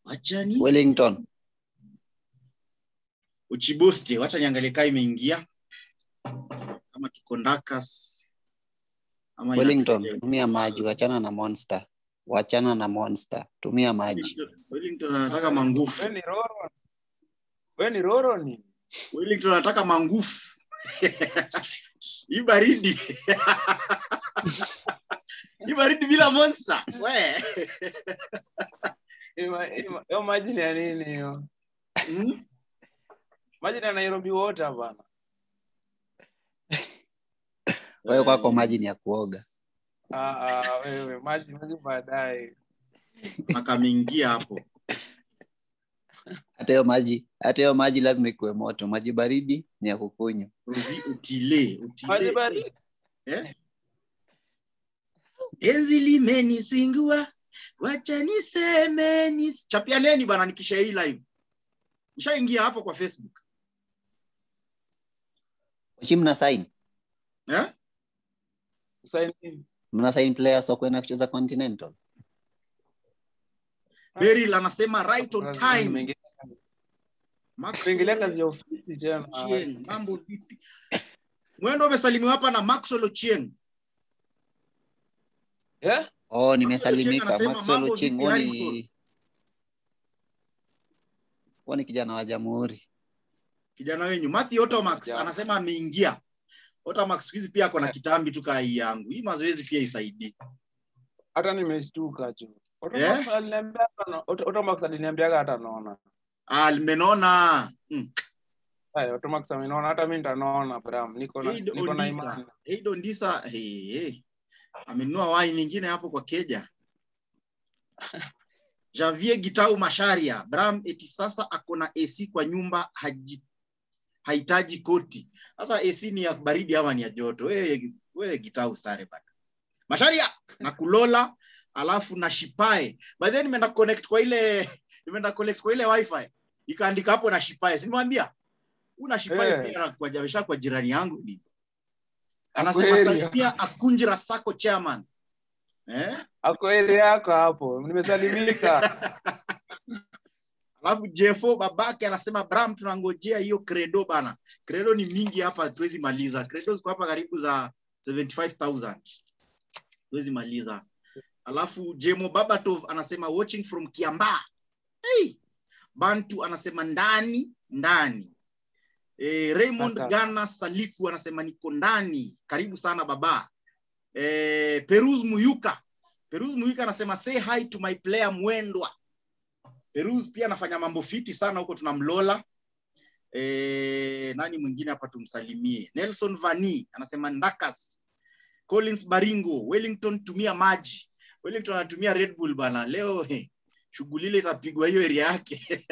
Wachani Wellington. Uchiboste, wacha niangalie kai imeingia. Kama tuko Ndakas ama Wellington, tumia maji, wachana na Monster. Wachana na Monster, tumia maji. Wellington anataka mangufu. Wewe ni Roro ni? Wellington anataka mangufu. Hii baridi. Hii baridi bila Monster. We. Hiyo maji ni ya nini hiyo? Maji na Nairobi water bana. Wewe kwako maji ni ya kuoga. Wewe maji baadaye. Akameingia hapo. Hata hiyo maji lazima ikuwe moto. Maji baridi ni ya kukunywa. Rozi utile. Maji baridi. Enzi limenisingua. Wacha niseme chapianeni bana nikisha hii live. Nishaingia hapo kwa Facebook. Mna sign? Sign. Mna sign players wa kwenda kucheza Continental? Beryl anasema right on time. Kuingilia kazi ya ofisi tena. Mambo vipi? Mwendo umesalimiwa hapa na Maxwell Ochieng. Nimesalimika. Maxwell Ochieng ni kijana wa Jamhuri. Kijana wenyu Matthew Otomax anasema ameingia. Otomax hizi pia kuna kitambi tu kai yangu. Hii mazoezi pia isaidii. Hata nimeshtuka tu. Otomax aliniambia hata naona. Nimeona. Otomax amenona, hata mimi nitaona Bram. Niko na imani. Ndisa amenunua wine nyingine hapo kwa Keja. Javier Gitau Masharia, Bram eti sasa akona AC kwa nyumba hahitaji koti. Sasa AC ni ya baridi ama ni ya joto? Wewe Gitau sare bana. Masharia na kulola alafu na Shipae. By then nimeenda connect kwa ile wifi. Ikaandika hapo na Shipae. Simwambia una Shipae pia kwa javesha kwa jirani yangu ni. Anasema salimia Akunjira Sako chairman. Ako area yako hapo. Nimesalimika. Alafu Jeffo babake anasema Bram tunangojea hiyo credo bana. Credo ni mingi hapa tuwezi maliza. Credo ziko hapa karibu za 75,000. Tuwezi maliza. Alafu Jemo Babatov anasema watching from Kiambaa. Bantu anasema ndani. Raymond Gana Saliku anasema niko ndani. Karibu sana baba. Peruz Muyuka anasema say hi to my player Mwendwa. Peruz pia anafanya mambo fiti sana huko tunamlola. Nani mwingine hapa tumsalimie? Nelson Vani anasema Ndakas. Collins Baringo, Wellington tumia maji. Wellington anatumia Red Bull bana. Leo shughuli ile itapigwa hiyo area yake.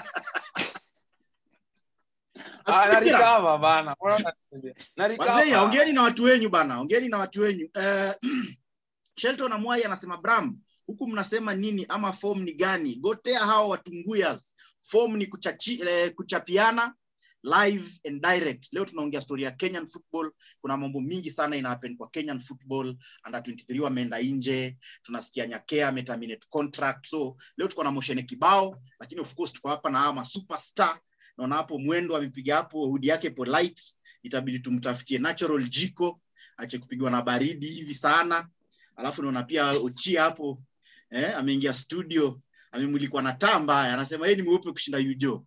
Narikava bana. Wazee, ongeeni na watu wenyu bana. Shelton Amwai anasema Bram, huku mnasema nini ama form ni gani? Gotea hao watunguyas. Form ni kuchapiana live and direct. Leo tunaongea story ya Kenyan football. Kuna mambo mingi sana ina happen kwa Kenyan football. Under 23 wameenda nje. Tunasikia Nyakea ameterminate contract. So leo tuko na motion kibao, lakini of course tuko hapa na ama superstar. Naona hapo Mwendo amepiga hapo hood yake polite. Itabidi tumtafutie natural jiko, ache kupigwa na baridi hivi sana. Alafu naona pia Ochi hapo ameingia studio, amemulikwa na taa mbaya, anasema yeye ni mweupe kushinda Yujo.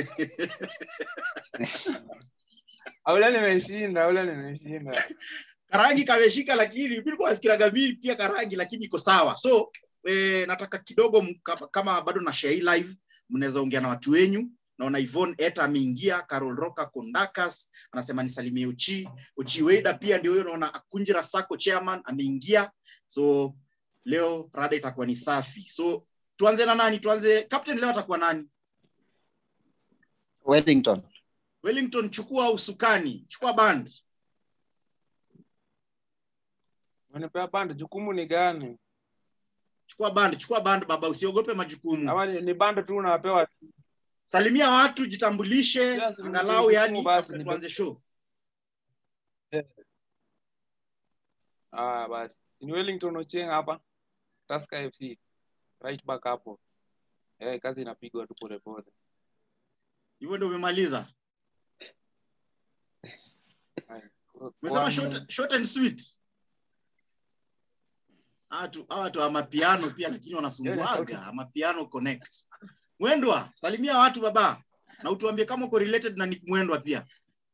Aula nimeshinda. Karangi kameshika, lakini nilikuwa nafikira Gamili pia Karangi, lakini iko sawa. So nataka kidogo kama bado na share live, mnaweza ongea na watu wenyu. Naona Yvonne Eta ameingia, Carol Roka Kondakas anasema nisalimie Uchi Weda pia ndio huyo, naona Akunjira Sako chairman ameingia. So leo rada itakuwa ni safi. So tuanze na nani? Tuanze captain leo atakuwa nani? Wellington chukua usukani, chukua band. Unanipa band, jukumu ni gani? Chukua band baba, usiogope majukumu. Ama ni band tu unapewa. Salimia watu, jitambulishe, angalau yani tuanze show. Basi. Ni Wellington Ochieng hapa. Tusker FC. Right back hapo. kazi inapigwa tu pole pole. Hivyo ndio umemaliza? Umesema short and sweet. Watu ama piano pia lakini wanasumbuaga ama piano connect. Mwendwa, salimia watu baba. Na utuambie kama uko related na Nick Mwendwa pia.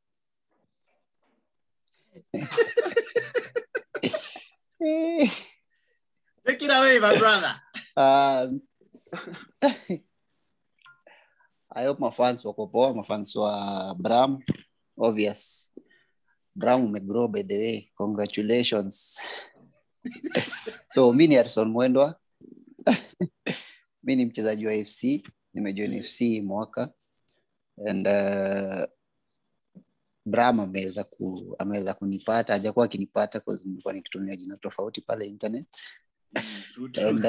Take it away, my brother. I hope my fans wako poa, my fans wa Bram. Obvious. Bram umegrow by the way. Congratulations. So mimi ni Harrison Mwendwa. Mimi ni mchezaji wa FC. Nimejoin FC mwaka. And Bram ameweza kunipata, hajakuwa akinipata kwa sababu nilikuwa nikitumia jina tofauti pale internet. And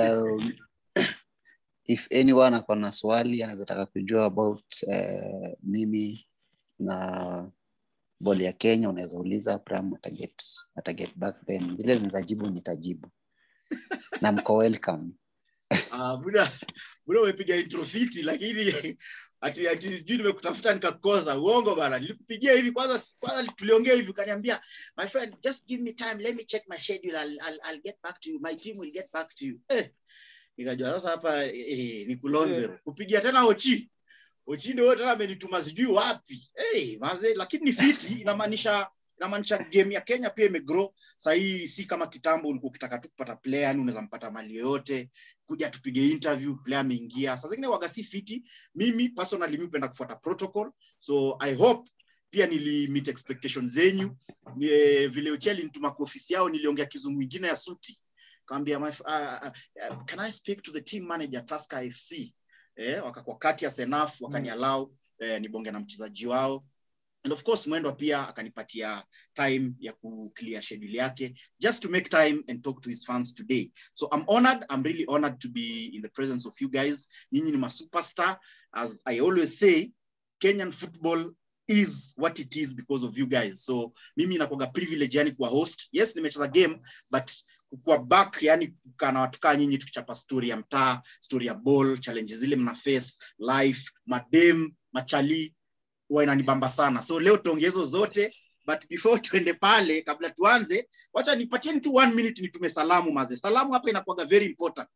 if anyone akona swali anaweza taka kujua about mimi na ball ya Kenya, unaweza uliza Bram, ataget back then. Zile zinajibu nitajibu. Na mko welcome. Bwana umepiga intro fiti lakini ati sijui nimekutafuta nikakosa. Uongo bana. Nilikupigia hivi kwanza tuliongea hivi ukaniambia, my friend, just give me time, let me check my schedule, I'll get back to you, my team will get back to you. Nikajua sasa hapa ni kulonze. Kupigia tena Ochi ndio tena amenituma sijui wapi. Maze lakini ni fiti, inamaanisha game ya Kenya pia imegrow. Sasa hii si kama kitambo ulikuwa ukitaka tu kupata player, yani unaweza mpata mali yote, kuja tupige interview, player ameingia. Sasa zingine waga si fiti. Mimi personally mimi upenda kufuata protocol. So I hope pia meet expectations zenyu. Vile Ucheli nituma kwa ofisi yao niliongea kizungu kingine ya suti. Kaambia can I speak to the team manager Tusker FC? Wakakuwa kati ya Senaf wakaniallow nibonge na mchezaji wao. And of course Mwendwa pia akanipatia time ya kuclear schedule yake just to make time and talk to his fans today. So I'm really honored to be in the presence of you guys. Nyinyi ni ma superstar. As I always say, Kenyan football is what it is because of you guys. So mimi nakuwa privilege yani kuwa host. Yes, nimecheza game but kwa back yani kana watu kama nyinyi tukichapa story ya mtaa, story ya ball, challenges zile mna face, life, madem, machali huwa inanibamba sana. So leo tuongezo zote, but before tuende pale, kabla tuanze, wacha nipatieni tu 1 minute nitume salamu maze. Salamu hapa inakuwa very important.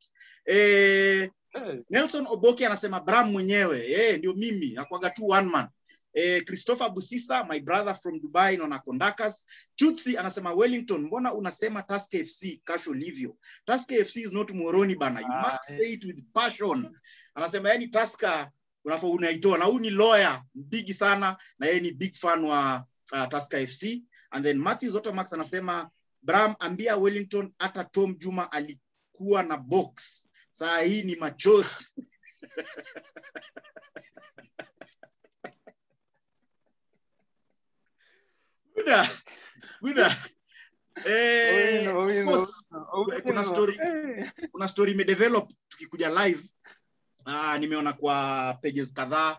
Nelson Oboke anasema Bram mwenyewe, ndio mimi, nakuwa tu one man. Christopher Busisa, my brother from Dubai, na Kondakas. Chutsi anasema Wellington, mbona unasema Tusker FC kasho livyo? Tusker FC is not Moroni bana. You must say it with passion. Anasema yani Tusker unafaa unaitoa, na huyu ni lawyer big sana na yeye ni big fan wa Tusker FC. And then Matthew Zotomax anasema Bram, ambia Wellington hata Tom Juma alikuwa na box. Saa hii ni machozi. Buda. Kuna story imedevelop tukikuja live. Nimeona kwa pages kadhaa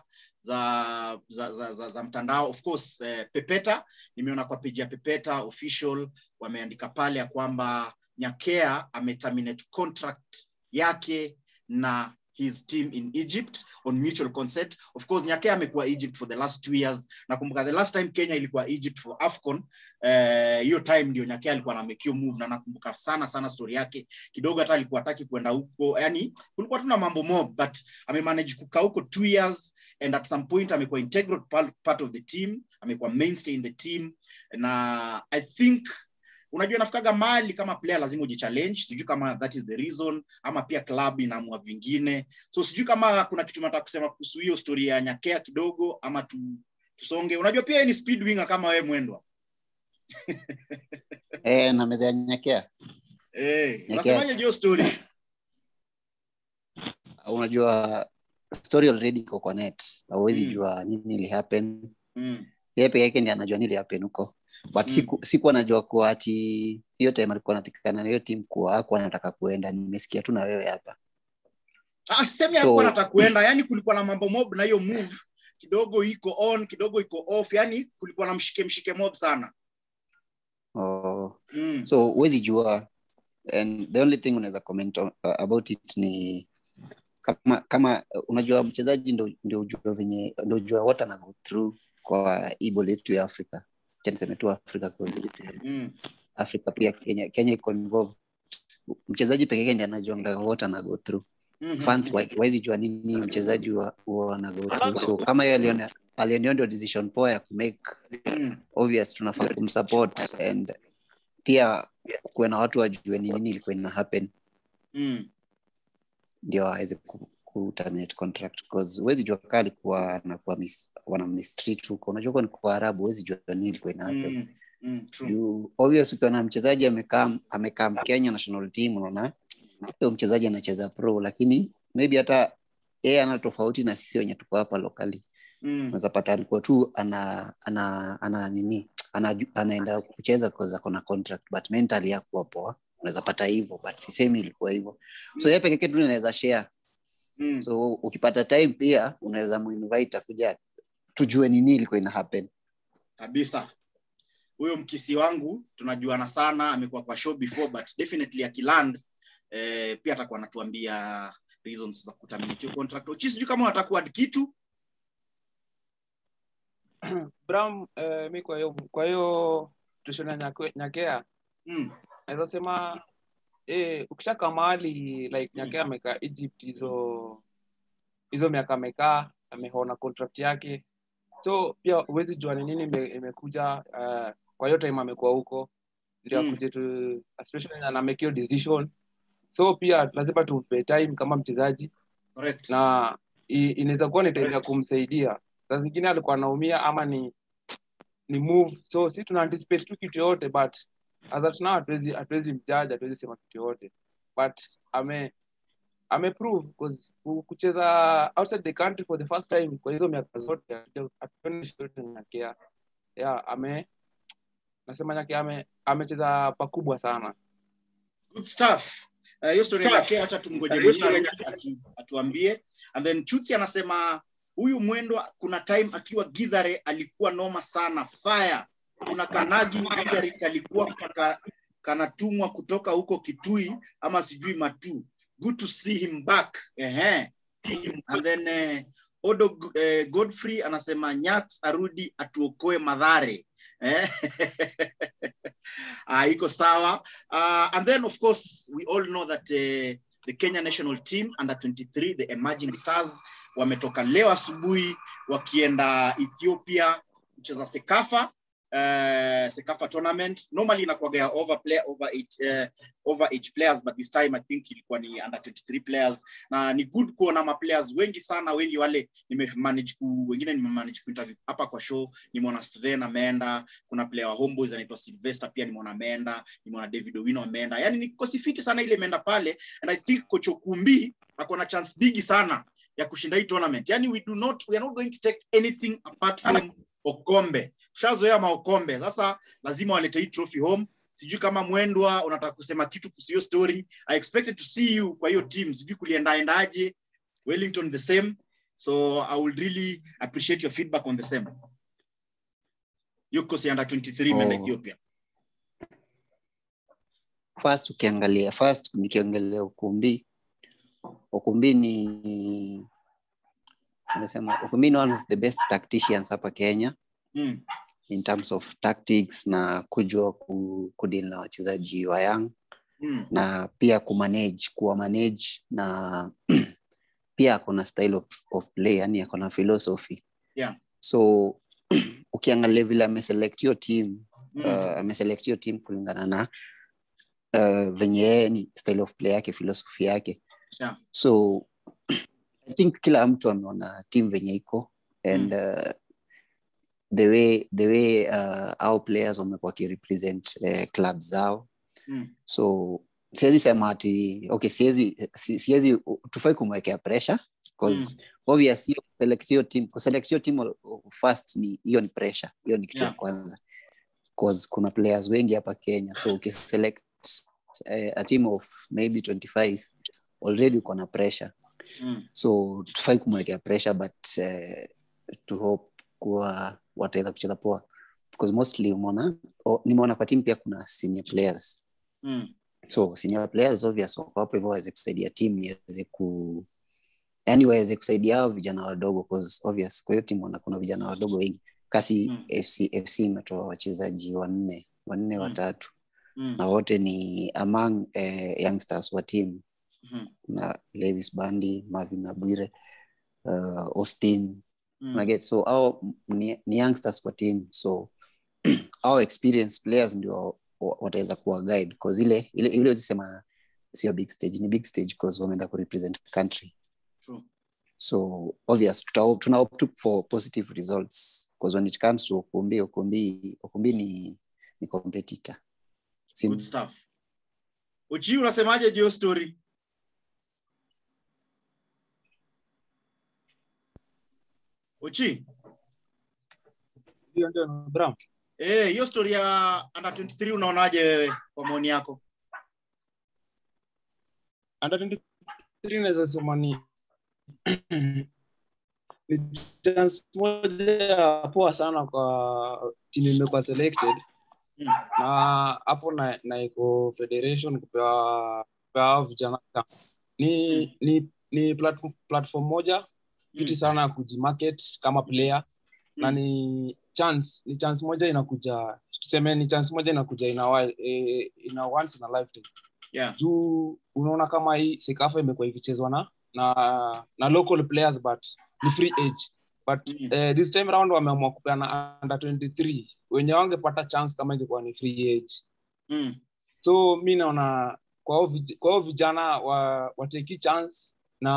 za mtandao. Of course Pepeta, nimeona kwa page ya Pepeta official wameandika pale ya kwamba Nyakea ameterminate contract yake na his team in Egypt on mutual consent. Of course Nyakea amekuwa Egypt for the last 2 years. Nakumbuka the last time Kenya ilikuwa Egypt for AFCON, hiyo time ndio Nyakea alikuwa na make move, na nakumbuka sana story yake. Kidogo hata alikuwa hataki kwenda huko, yani kulikuwa tuna mambo mob, but amemanage kukaa huko 2 years, and at some point amekuwa integral part of the team, amekuwa mainstay in the team. Na I think unajua nafikaga mali kama player lazima ujichallenge. Sijui kama that is the reason ama pia club inaamua vingine. So sijui kama kuna kitu nataka kusema kuhusu hiyo story ya Nyakea kidogo ama tusonge. Unajua pia ni speed winger kama wewe Mwendwa. Na meza Nyakea. Unasemaje hiyo story? Unajua story already iko kwa net. Hauwezi jua nini ili happen. Yeye peke yake ndiye anajua nini ili happen huko. But siku anajua kwa ati hiyo time alikuwa anatikana na hiyo team kwa hakuwa anataka kuenda. Nimesikia tu na wewe hapa. Sema hakuwa anataka kuenda, yani kulikuwa na mambo mob na hiyo move. Kidogo iko on, kidogo iko off, yani kulikuwa na mshike mob sana. So huwezi jua, and the only thing unaweza comment about it ni kama unajua mchezaji ndio ujua what ana go through kwa ibole yetu ya Africa. Niseme tu Africa cause Africa pia Kenya iko involved. Mchezaji pekee ndiye anajua what ana go through. Fans wawezi jua nini mchezaji wa ana go through. So kama yeye aliona ndio decision poa ya make obvious tunafaa kumsupport and pia kuna watu wajue nini ilikuwa ina happen. Ndio aweze ku terminate contract because huwezi jua kali kwa na kwa wana mistreat huko. Unajua ni kwa Arabu huwezi jua nini ilikuwa ina happen. True. Obvious ukiona mchezaji amekaa Kenya national team unaona huyo mchezaji anacheza pro lakini maybe hata yeye ana tofauti na sisi wenye tuko hapa locally. Unaweza pata alikuwa tu ana nini anaenda kucheza kwa kuna contract but mentally hakuwa poa. Unaweza pata hivyo but sisemi ilikuwa hivyo. So yeye pekee yake tu anaweza share. So ukipata time pia unaweza muinvite kuja tujue nini ilikuwa ina happen. Kabisa. Huyo mkisi wangu tunajuana sana, amekuwa kwa show before but definitely akiland pia atakuwa anatuambia reasons za kuterminate contract. Sijui kama watakuwa kitu. Bram mimi kwa hiyo tushona Nyakea. Naweza sema ukishaka mahali like Nyakea amekaa Egypt hizo miaka amekaa ameona contract yake. So pia uwezi jua nini imekuja kwa hiyo time amekuwa huko ndio akuje tu especially na make your decision. So pia lazima tumpe time kama mchezaji. Correct. Na inaweza kuwa nitaenda kumsaidia. Sasa zingine alikuwa anaumia ama ni move. So si tuna anticipate tu kitu yote but as at now hatuwezi mjudge, hatuwezi sema kitu yote. But prove because kucheza outside the country for the first time kwa hizo miaka zote Nyakea. Nasema Nyakea amecheza pakubwa sana. Good stuff. Hiyo story yake hata tumngoje mwenyewe atuambie. And then Chutsi anasema huyu Mwendwa kuna time akiwa Githare alikuwa noma sana. Fire. Kuna Kanagi alikuwa kanatumwa kutoka huko Kitui ama sijui Matu. Good to see him back. And then Odo Godfrey anasema Nyats arudi atuokoe Mathare. Iko sawa. And then of course we all know that the Kenya national team under 23 the emerging stars wametoka leo asubuhi wakienda Ethiopia kucheza Sekafa tournament. Normally inakuwa over 8 players but this time I think ilikuwa ni under 23 players na ni good kuona ma players wengi sana. Wengi wale wengine nimemanage kuinterview hapa kwa show. Nimeona Sven ameenda, kuna player wa Homeboys anaitwa Sylvester pia nimeona ameenda, nimeona David Owino ameenda. Yani ni kosi fiti sana ile imeenda pale and I think Coach Okumbi akona chance big sana ya kushinda hii tournament. Yani we are not going to take anything apart from Okombe. Tushazoea maokombe. Sasa lazima walete hii trophy home. Sijui kama Mwendwa unataka kusema kitu kuhusu hiyo story. I expected to see you kwa hiyo team. Sijui kuliendaendaje. Wellington the same. So I would really appreciate your feedback on the same. Yuko si under 23 men Ethiopia. First nikiangalia Okumbi ni anasema Okumbi ni one of the best tacticians hapa Kenya. In terms of tactics na kujua kudeal na wachezaji wa young na pia kumanage na pia kuna style of play, yani kuna philosophy. So ukiangalia vile ameselect your team kulingana na venye ni style of play yake, philosophy yake. So I think kila mtu ameona team venye iko and the way our players wamekuwa represent clubs zao. So siwezi sema ati siwezi tufai kumwekea pressure because obviously select your team first ni hiyo ni pressure, hiyo ni kitu ya kwanza because kuna players wengi hapa Kenya. So select a team of maybe 25 already uko na pressure. So tufai kumwekea pressure but to hope kuwa wataweza kucheza poa because mostly nimeona kwa team pia kuna senior players. So senior players obviously wako hapo hivyo waweze kusaidia team iweze yani waweze kusaidia hao vijana wadogo, because obvious kwa hiyo timu kuna vijana wadogo wengi. Kasi FC imetoa wachezaji wanne watatu na wote ni among youngsters wa team. Na Lewis Bandi, Marvin Abwire, Austin so au ni youngsters kwa team, so our experienced players ndio wataweza kuwa guide, because ile usisema sio big stage, ni big stage because wameenda ku represent country. True. So obvious tuna opt for positive results, because when it comes to Okumbi ni competitor. Good stuff. Uchi, unasemaje hiyo story? Uchi? Ndio Bram. Hiyo story ya under 23 unaonaje wewe kwa maoni yako? Under 23 naweza sema ni chance moja poa sana kwa timu imekuwa selected. Na hapo na iko federation kupewa vijana ni platform moja kitu sana ya kujimarket kama player. Na ni chance moja inakuja, tuseme ni chance moja inakuja ina once in a lifetime. Yeah. Juu unaona kama hii Sekafa imekuwa ikichezwa na local players but ni free age. But this time round wameamua kupeana under 23 wenye wangepata chance kama ingekuwa ni free age. So mimi naona kwa vijana wateki chance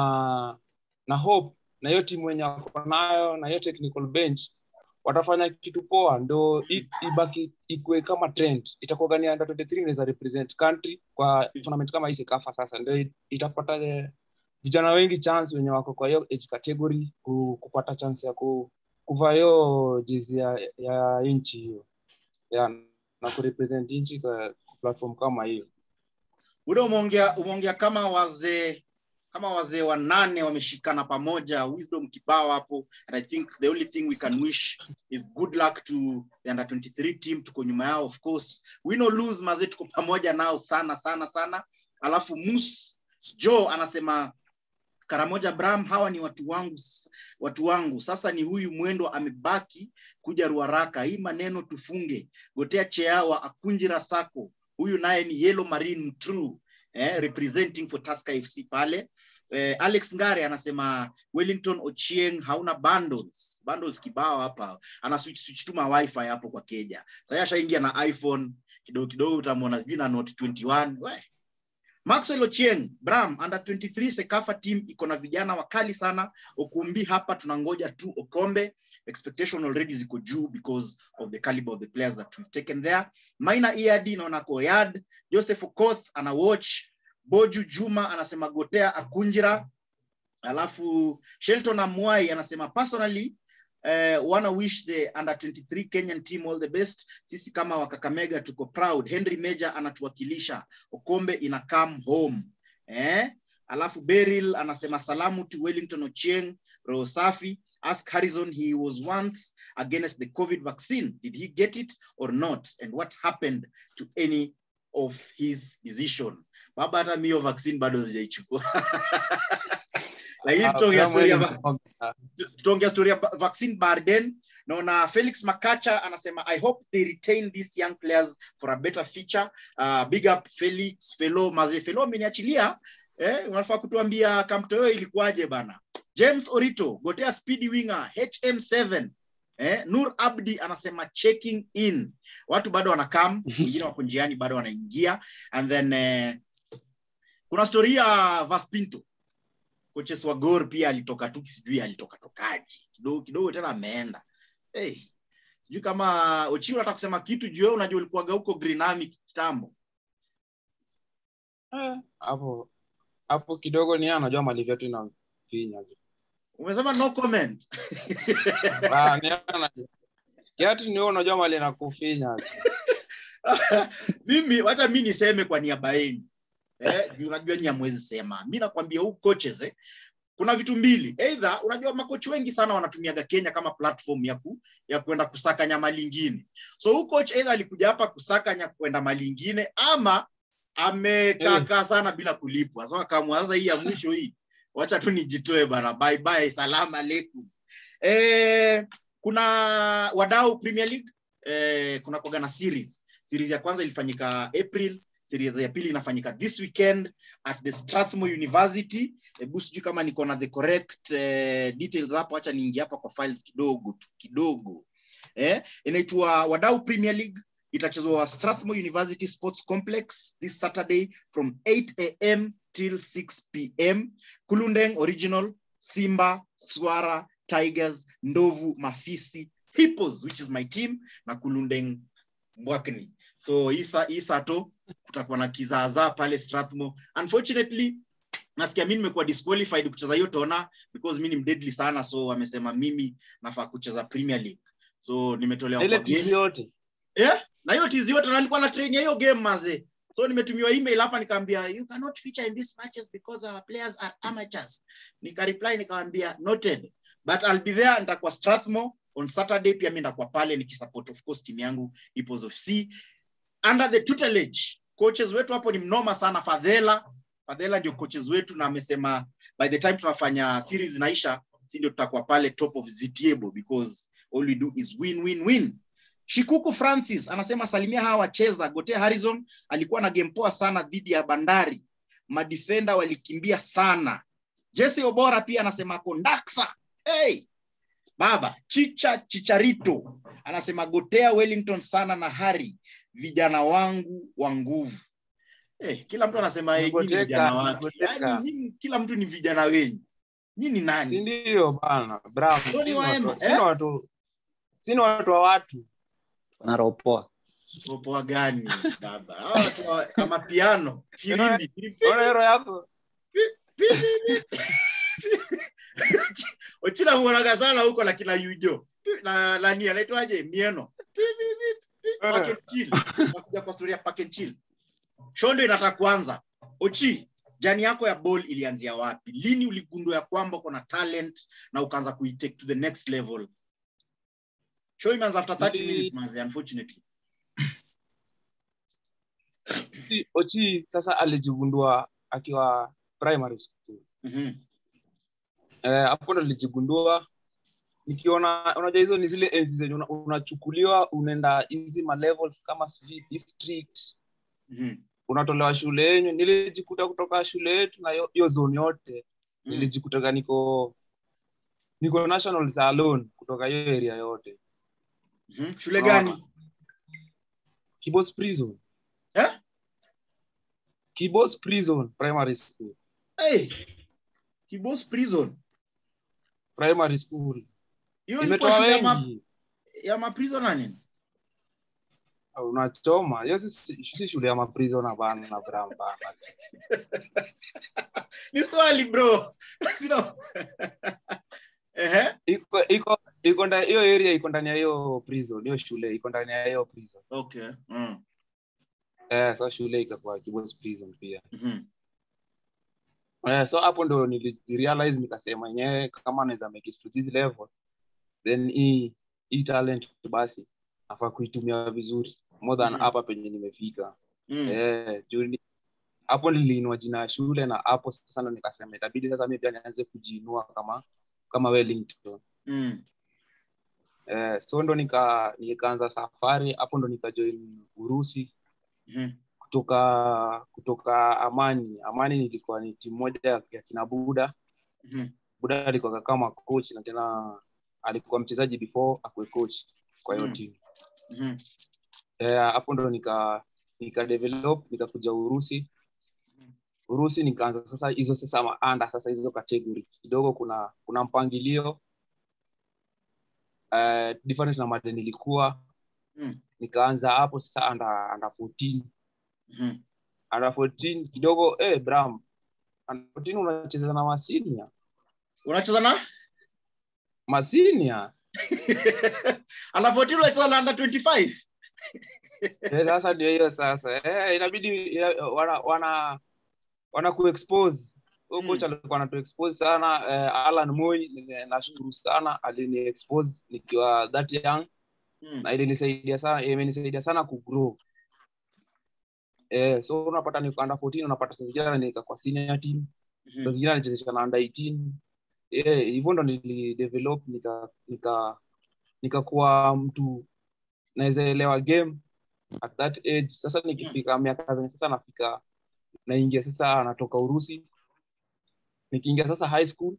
na hope na hiyo timu wenye wako nayo na hiyo technical bench watafanya kitu poa, ndo ibaki ikue kama trend. Itakuwa gani under 23 inaweza represent country kwa tournament kama hii Sekafa. Sasa ndio itapata vijana wengi chance wenye wako kwa hiyo age category kupata chance ya kuvaa hiyo jezi ya inchi hiyo na ku represent inchi kwa platform kama hiyo. Ule umeongea kama wazee wanane wameshikana pamoja, wisdom kibao hapo. And I think the only thing we can wish is good luck to the under 23 team. Tuko nyuma yao, of course, win or lose maze, tuko pamoja nao sana. Alafu Joe anasema Karamoja Bram, hawa ni watu wangu. Sasa ni huyu Mwendo amebaki kuja Ruaraka. Hii maneno tufunge. Gotea Cheawa Akunjira Sako. Huyu naye ni Yellow Marine True. Representing for Tusker FC pale. Alex Ngare anasema Wellington Ochieng hauna bundles kibao hapa. Ana switch tuma wifi hapo kwa Keja. Sasa ashaingia na iPhone kidogo utamuona sijui na Note 21. Maxwell Ochieng, Bram, under 23 Sekafa team iko na vijana wakali sana. Okumbi hapa tunangoja tu Okombe. Expectation already ziko juu because of the caliber of the players that we've taken there. Maina Iadi naona Koyad, Joseph Okoth ana watch, Boju Juma anasema Gotea Akunjira. Alafu Shelton Amwai anasema personally wanna wish the under 23 Kenyan team all the best. Sisi kama Wakakamega tuko proud. Henry Major anatuwakilisha. Okombe ina come home. Alafu Beryl anasema salamu to Wellington Ochieng, roho safi. Ask Harrison, he was once against the COVID vaccine. Did he get it or not? And what happened to any of his decision? Baba hata mio vaccine bado sijaichukua. Lakini tuongea story ya vaccine Barden. Naona Felix Makacha anasema I hope they retain these young players for a better future. Big up Felix, Felo ameniachilia. Unafaa kutuambia Kamtoyo ilikuwaje bana. James Orito, Gotea speedy winger HM7. Nur Abdi anasema checking in. Watu bado wanakam, wengine wako njiani bado wanaingia. And then kuna story ya Vaspinto. Coaches wa Gor pia alitoka tu, sijui alitoka tokaji. Kidogo tena ameenda. Sijui kama Ochi unataka kusema kitu juu unajua ulikuwaga huko Greenamic kitambo. Hapo kidogo ni anajua mali vyetu inafinya. Umesema no comment. Kiatu ni wewe unajua mali inakufinya. Wacha mimi niseme kwa niaba yenu. Unajua nyinyi hamwezi sema. Mimi nakwambia huko coaches kuna vitu mbili. Either unajua makochi wengi sana wanatumiaga Kenya kama platform ya kwenda kusaka nyama lingine. So huko coach either alikuja hapa kusaka nyama kwenda mali lingine ama amekaa sana bila kulipwa. So akaamua sasa hii ya mwisho hii Wacha tu nijitoe bana. Bye bye. Salamu alaikum. Kuna wadau Premier League. Kuna kogana series. Series ya kwanza ilifanyika April. Series ya pili inafanyika this weekend at the Strathmore University. Sijui kama niko na the correct details hapo. Acha niingie hapa kwa files kidogo. Inaitwa Wadau Premier League. Itachezwa Strathmore University Sports Complex this Saturday from 8 a.m. till 6 p.m. Kulundeng Original, Simba, Swara, Tigers, Ndovu, Mafisi, Hippos, which is my team, na Kulundeng Mbwakni. So isa to kutakuwa na kizaazaa pale Strathmore. Unfortunately, nasikia mimi nimekuwa disqualified kucheza hiyo tona because mimi ni mdeadly sana, so wamesema mimi nafaa kucheza Premier League. So nimetolewa kwa game yote. Na hiyo tizi yote nalikuwa na train hiyo game maze. So nimetumiwa email hapa nikamwambia you cannot feature in these matches because our players are amateurs. Nikareply nikamwambia noted, but I'll be there. Nitakuwa Strathmore on Saturday, pia mimi nitakuwa pale nikisupport of course team yangu Hippos of C under the tutelage. Coaches wetu hapo ni mnoma sana. Fadhela ndio coaches wetu, na amesema by the time tunafanya series inaisha si ndio tutakuwa pale top of the table because all we do is win. Shikuku Francis anasema salimia hawa wacheza. Gotea Harrison alikuwa na game poa sana dhidi ya Bandari. Madefender walikimbia sana. Jesse Obora pia anasema kondaksa. Hey! Baba, Chicharito anasema gotea Wellington sana na Harry, vijana wangu wa nguvu. Kila mtu anasema nyinyi vijana wake. Yaani kila mtu ni vijana wenyu. Nyinyi nani? Ndio bana, bravo. Sino watu wa watu. Wanaropoa. Ropoa gani baba? Hao kama piano, firimbi. Ona hero yako. Ochila huonaga sana huko la kina Yujo. Na nani anaitwaje? Mieno. Pack and chill. Nakuja kwa story ya pack and chill. Shondo inataka kuanza. Ochi, jani yako ya ball ilianzia wapi? Lini uligundua ya kwamba uko na talent na ukaanza kuitake to the next level? Show him after 30 minutes, man, unfortunately. Ochi sasa alijigundua akiwa primary school. Hapo ndo alijigundua, nikiona unajua hizo ni zile enzi zenye unachukuliwa unaenda hizi ma levels kama district. Unatolewa shule yenu. Nilijikuta kutoka shule yetu na hiyo zone yote. Nilijikuta niko nationals alone kutoka hiyo area yote. Shule gani? Kibos Prison. Kibos Prison Primary School. Kibos Prison Primary School. Hiyo ilikuwa shule ya ma prisoner nini? Unachoma. Hiyo si shule ya ma prisoner bana na bramba. Ni swali bro. Sino. Iko ndani hiyo area, iko ndani ya hiyo prison, hiyo shule iko ndani ya hiyo prison. Okay. So shule ikakuwa Kibos Prison pia. So hapo ndo nilirealize nikasema yenyewe kama naweza make it to this level, then hii talent basi nafaa kuitumia vizuri more than hapa penye nimefika. Hapo niliinua jina ya shule, na hapo sasa ndo nikasema itabidi sasa mimi pia nianze kujiinua kama Wellington. So ndo nikaanza safari. Hapo ndo nikajoin Urusi. Kutoka Amani nilikuwa ni timu moja ya kina Buda. Buda alikuwa kama coach na tena alikuwa mchezaji before akue coach kwa hiyo timu. Hapo ndo nika develop, nikakuja Urusi nikaanza sasa hizo maanda sasa hizo category. Kidogo kuna mpangilio different na mada nilikuwa. Nikaanza hapo sasa under 14. Under 14 kidogo Bram. Under 14 unacheza na Masinia. Unacheza na Masinia? Under 14 unacheza na under 25. Sasa ndio hiyo sasa. Inabidi wana kuexpose. Coach alikuwa anatu-expose sana. Alan Moi, nashukuru sana, alini-expose nikiwa that young. Na imenisaidia sana kugrow. So unapata niko under 14, unapata sasa jana nika kwa senior team. Saa zingine anachezesha na under 18. Hivyo ndo nilidevelop nikakuwa mtu naweza elewa game at that age. Sasa nikifika miaka zenye sasa nafika naingia sasa natoka Urusi. Nikiingia sasa high school.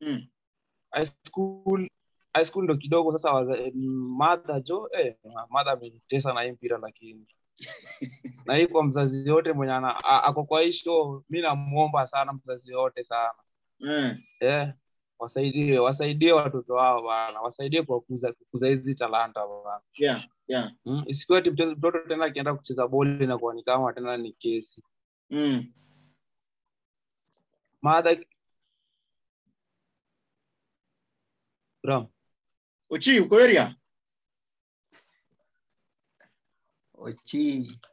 High school ndo kidogo sasa mother amenitesa na mpira lakini na hii kwa mzazi yote mwenye ako kwa hii show mimi namuomba sana mzazi yote sana. Wasaidie watoto wao bana, wasaidie kwa kukuza hizi talanta bana. Isikuwe ati mtoto tena akienda kucheza boli na kwa ni kama tena ni kesi. Mother Bram. Ochi, uko area? Ochi.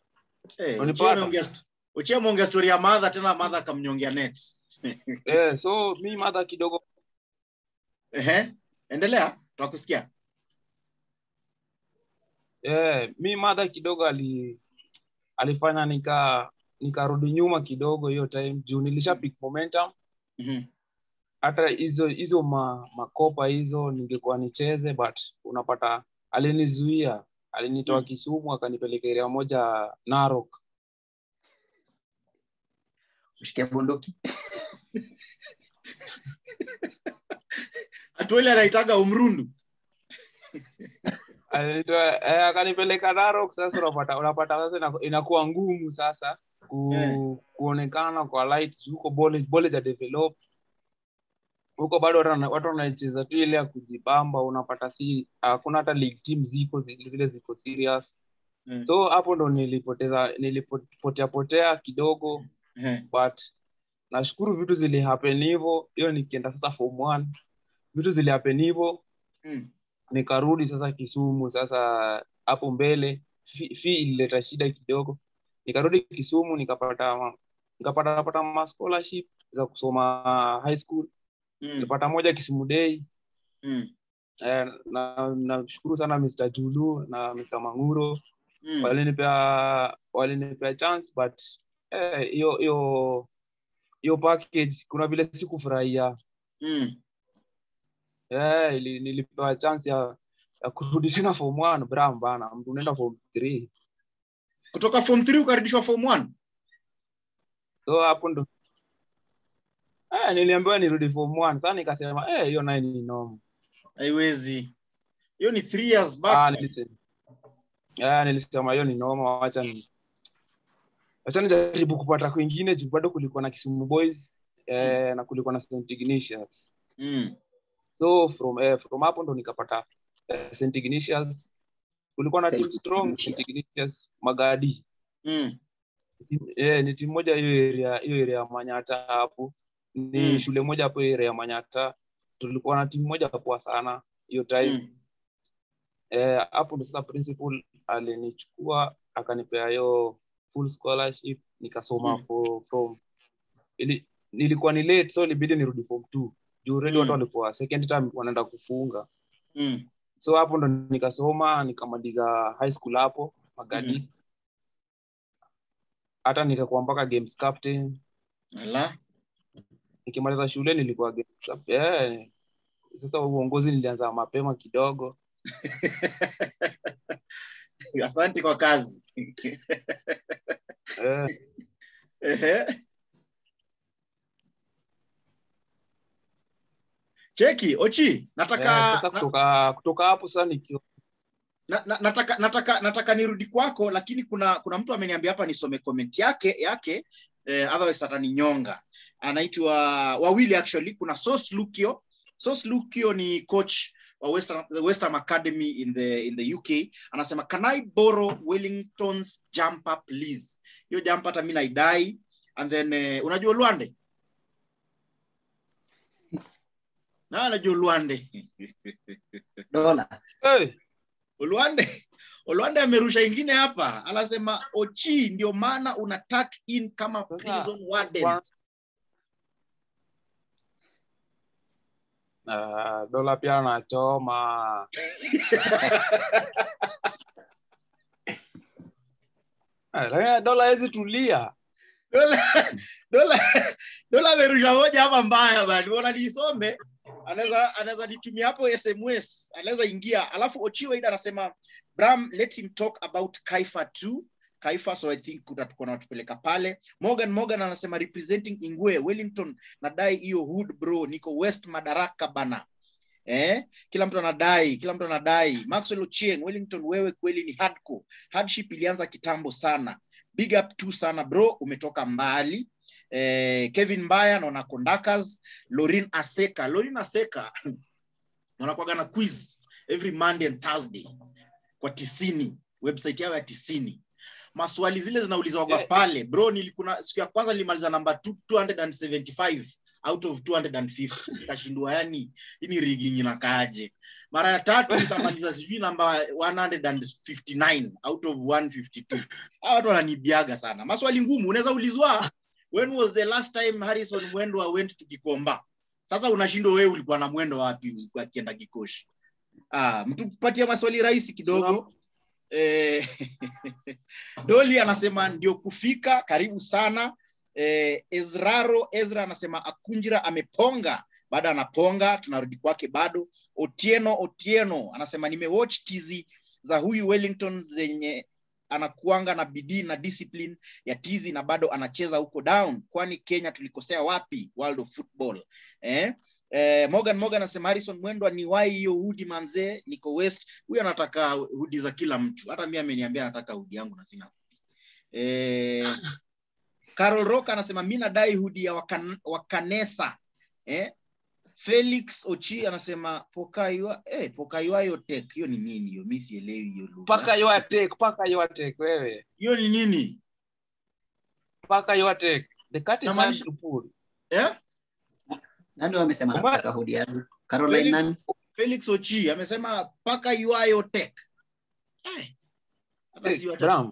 Ochi ameongea story ya mother tena mother akamnyongea net. So mi mother kidogo. Endelea, tunakusikia. Mi mother kidogo alifanya nikarudi nyuma kidogo hiyo time juu nilisha pick momentum. Hata hizo makopa hizo ningekuwa nicheze but unapata alinizuia, alinitoa Kisumu akanipeleka area moja Narok. Mshike bunduki. Atuele anaitaga Umrundu. Akanipeleka Narok. Sasa unapata sasa inakuwa ngumu sasa kuonekana kwa light huko bole za develop. Huko bado watu wanacheza tu ile ya kujibamba, unapata hakuna hata league team zile ziko serious. So hapo ndo nilipotea kidogo. But nashukuru vitu zili happen hivyo. Hiyo nikienda sasa form 1 vitu zili happen hivyo. Nikarudi sasa Kisumu. Sasa hapo mbele ilileta shida kidogo. Nikarudi Kisumu nikapata ma scholarship za kusoma high school. Nilipata moja Kisumu Day. Nashukuru sana Mr. Julu na Mr. Manguro. Walinipea chance but hiyo package kuna vile sikufurahia. Nilipewa chance ya kurudi tena form 1 Bram bana, mtu unaenda form 3. Kutoka form 3 ukarudishwa form 1. So hapo ndo niliambiwa nirudi form 1. Sasa nikasema hiyo nayo ni normal. Haiwezi. Hiyo ni 3 years back. Nilisema hiyo ni normal, acha nijaribu kupata kwingine juu bado kulikuwa na Kisumu Boys na kulikuwa na St. Ignatius. So from hapo ndo nikapata St. Ignatius. Kulikuwa na team strong St. Ignatius Magadi. Ni timu moja hiyo area ya Manyata hapo. Ni shule moja hapo area ya Manyata. Tulikuwa na timu moja poa sana hiyo time. Hapo ndo sasa principal alinichukua akanipea hiyo full scholarship nikasoma from nilikuwa ni late so ilibidi nirudi form 2. Juu already watu walikuwa second term wanaenda kufunga. So hapo ndo nikasoma nikamaliza high school hapo Magadi. Hata nikakuwa mpaka games captain. Nikimaliza shule nilikuwa games captain. Sasa uongozi nilianza mapema kidogo. Asante kwa kazi. Cheki, Ochi, nataka kutoka hapo sasa nikio nataka nirudi kwako lakini kuna mtu ameniambia hapa nisome comment yake otherwise ataninyonga. Anaitwa wawili actually, kuna Sauce Lukio ni coach wa West Ham Academy in the UK. Anasema can I borrow Wellington's jumper please? Hiyo jumper hata mimi naidai. And then unajua Luande? Unajua Luande? Dola. Luande amerusha ingine hapa. Anasema Ochi ndio maana una tuck in kama prison wardens. Dola pia anachoma. Dola hizi tulia. Dola amerusha moja hapa mbaya bali. Unaona nisome. Anaweza nitumia hapo SMS, anaweza ingia. Alafu Ochiwa ida anasema Bram, let him talk about Kaifa too. Kaifa, so I think tutakuwa natupeleka pale. Morgan anasema representing Ingwe, Wellington, nadai hiyo hood bro, niko West Madaraka bana. Kila mtu anadai. Maxwell Ochieng, Wellington, wewe kweli ni hardcore. Hardship ilianza kitambo sana. Big up tu sana bro, umetoka mbali. Kevin Mbaya na Conductors, Lorin Aseka wanakuwa na quiz every Monday and Thursday kwa 90, website yao ya 90. Maswali zile zinaulizwa pale bro. Nilikuna siku ya kwanza nilimaliza number 275 out of 250, kashindwa. Yani hii ni rigging inakaaje? Mara ya tatu nikamaliza sijui number 159 out of 152. Hao watu wananibiaga sana. Maswali ngumu unaweza ulizwa, when was the last time Harrison Mwendwa went to Gikomba? Sasa unashindwa wewe ulikuwa na Mwendo wapi ukienda Gikoshi? Mtu kupatia maswali rahisi kidogo. Doli anasema ndio kufika, karibu sana. Ezra anasema Akunjira ameponga, baada anaponga tunarudi kwake bado. Otieno anasema nimewatch tizi za huyu Wellington zenye anakuanga na bidii na discipline ya tizi na bado anacheza huko down. Kwani Kenya tulikosea wapi world of football? Morgan anasema Harrison Mwendwa ni why hiyo hoodie manze, niko West. Huyu anataka hoodie za kila mtu. Hata mimi ameniambia anataka hoodie yangu na sina hoodie. Carol Rock anasema mimi nadai hoodie ya Wakanesa. Felix Ochi anasema Pokaiwa Yotek. Hiyo ni nini hiyo? Mimi sielewi hiyo lugha. Paka Yotek wewe. Hiyo ni nini? Paka Yotek. The cat is not to pull. Nani wamesema nataka hoodie yangu? Caroline nani? Felix Ochi amesema Paka Yotek. Hata si Bram.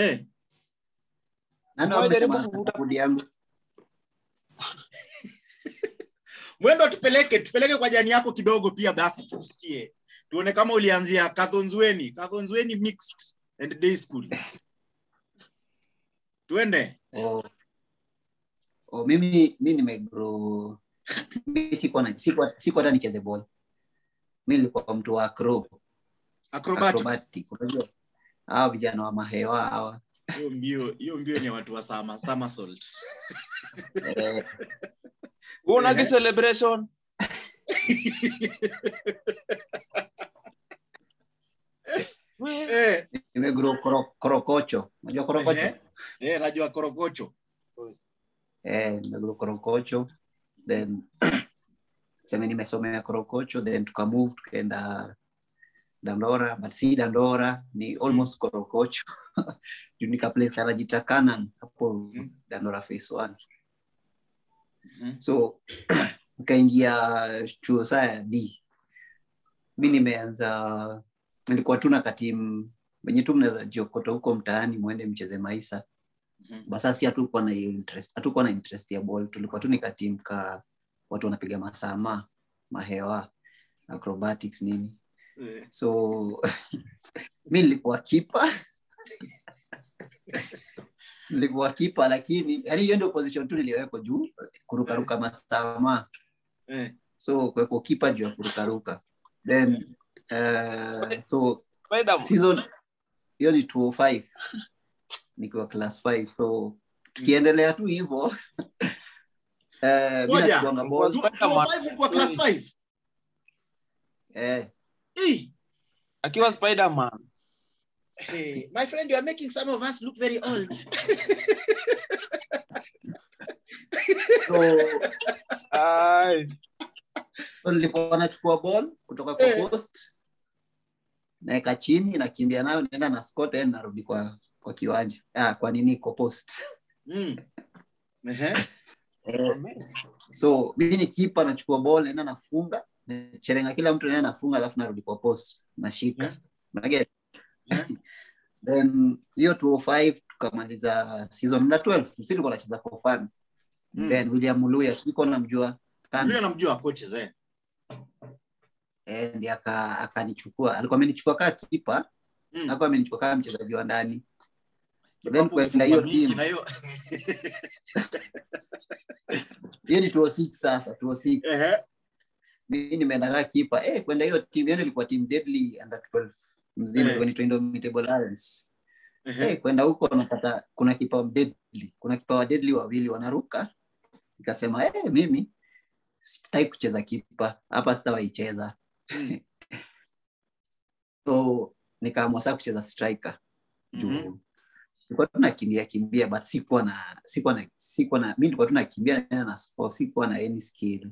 Nani wamesema nataka hoodie yangu? Mwendo tupeleke kwa jani yako kidogo pia basi tusikie. Tuone kama ulianzia Kathonzweni mixed and day school. Tuende. Mimi nimegrow. Mimi sikuwa hata nicheze ball. Mimi nilikuwa mtu wa acrobatic. Unajua? Hao vijana wa mahewa hawa. Hiyo mbio ni watu wa somersault. Una celebration. Nimegrow korokocho. Unajua korokocho? Najua korokocho. Nimegrow korokocho. Then sema nimesomea korokocho, then tukamove tukaenda Dandora, but si Dandora ni almost korokocho. Unika place anajita Kanan hapo Dandora phase 1. So nikaingia chuo saa D. Mimi nimeanza, nilikuwa tuna katimu wenye tu mnaweza jiokoto huko mtaani muende mcheze maisa. Basi si hatukuwa na interest ya ball. Tulikuwa tu ni katimu ka watu wanapiga masama, mahewa, acrobatics nini. So mimi nilikuwa keeper lakini yani hiyo ndio position tu niliwekwa juu kurukaruka masama. So kwa keeper juu ya kurukaruka. Then so season hiyo ni 205 nikiwa class 5. So tukiendelea tu hivyo bila kugonga ball 205 kwa class 5. Akiwa Spider-Man. Hey, my friend, you are making some of us look very old. So nilikuwa nachukua ball kutoka kwa post, naeka chini, nakimbia nayo, naenda na score, tena narudi kwa kiwanja. Kwa nini kwa post? So mimi ni keeper, nachukua ball, naenda nafunga, cherenga kila mtu naenda nafunga, alafu narudi kwa post, nashika. Then hiyo 205 tukamaliza season na 12. Sisi tulikuwa tunacheza for fun. Then William Muluya siko namjua. Mimi namjua coaches ndiye akanichukua. Alikuwa amenichukua kama keeper, alikuwa amenichukua kama mchezaji wa ndani. then kwenda hiyo team hiyo ni 206 sasa 206 mimi nimeenda kipa kwenda hiyo team yenu ilikuwa team deadly under 12 mzima kwenye Indomitable Lions kwenda huko unapata kuna kipa wa deadly wawili wanaruka nikasema mimi sitaki kucheza kipa hapa sitawaicheza so nikaamua sasa kucheza striker juu nilikuwa tunakimbia but sikuwa na mimi nilikuwa tunakimbia na sikuwa na any skill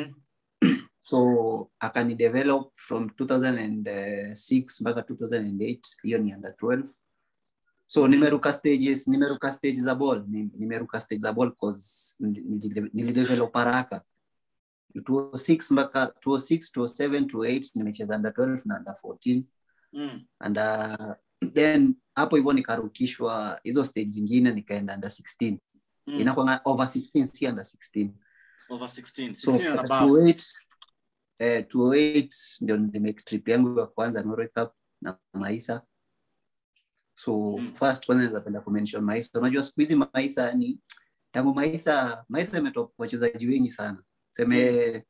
so akani develop from 2006 mpaka 2008 hiyo ni under 12 so nimeruka stage za ball cause nilidevelop haraka 2006 mpaka 2007 2008 nimecheza under 12 na under 14 and then hapo hivyo nikarukishwa hizo stage zingine nikaenda under 16 inakuwa over 16 si under 16 over 16 so 16 and above 2008 ndio nimake trip yangu ya kwanza Norway Cup na Maisa so first kwanza napenda kumention Maisa unajua siku hizi Maisa ni tangu Maisa imetoka wachezaji wengi sana seme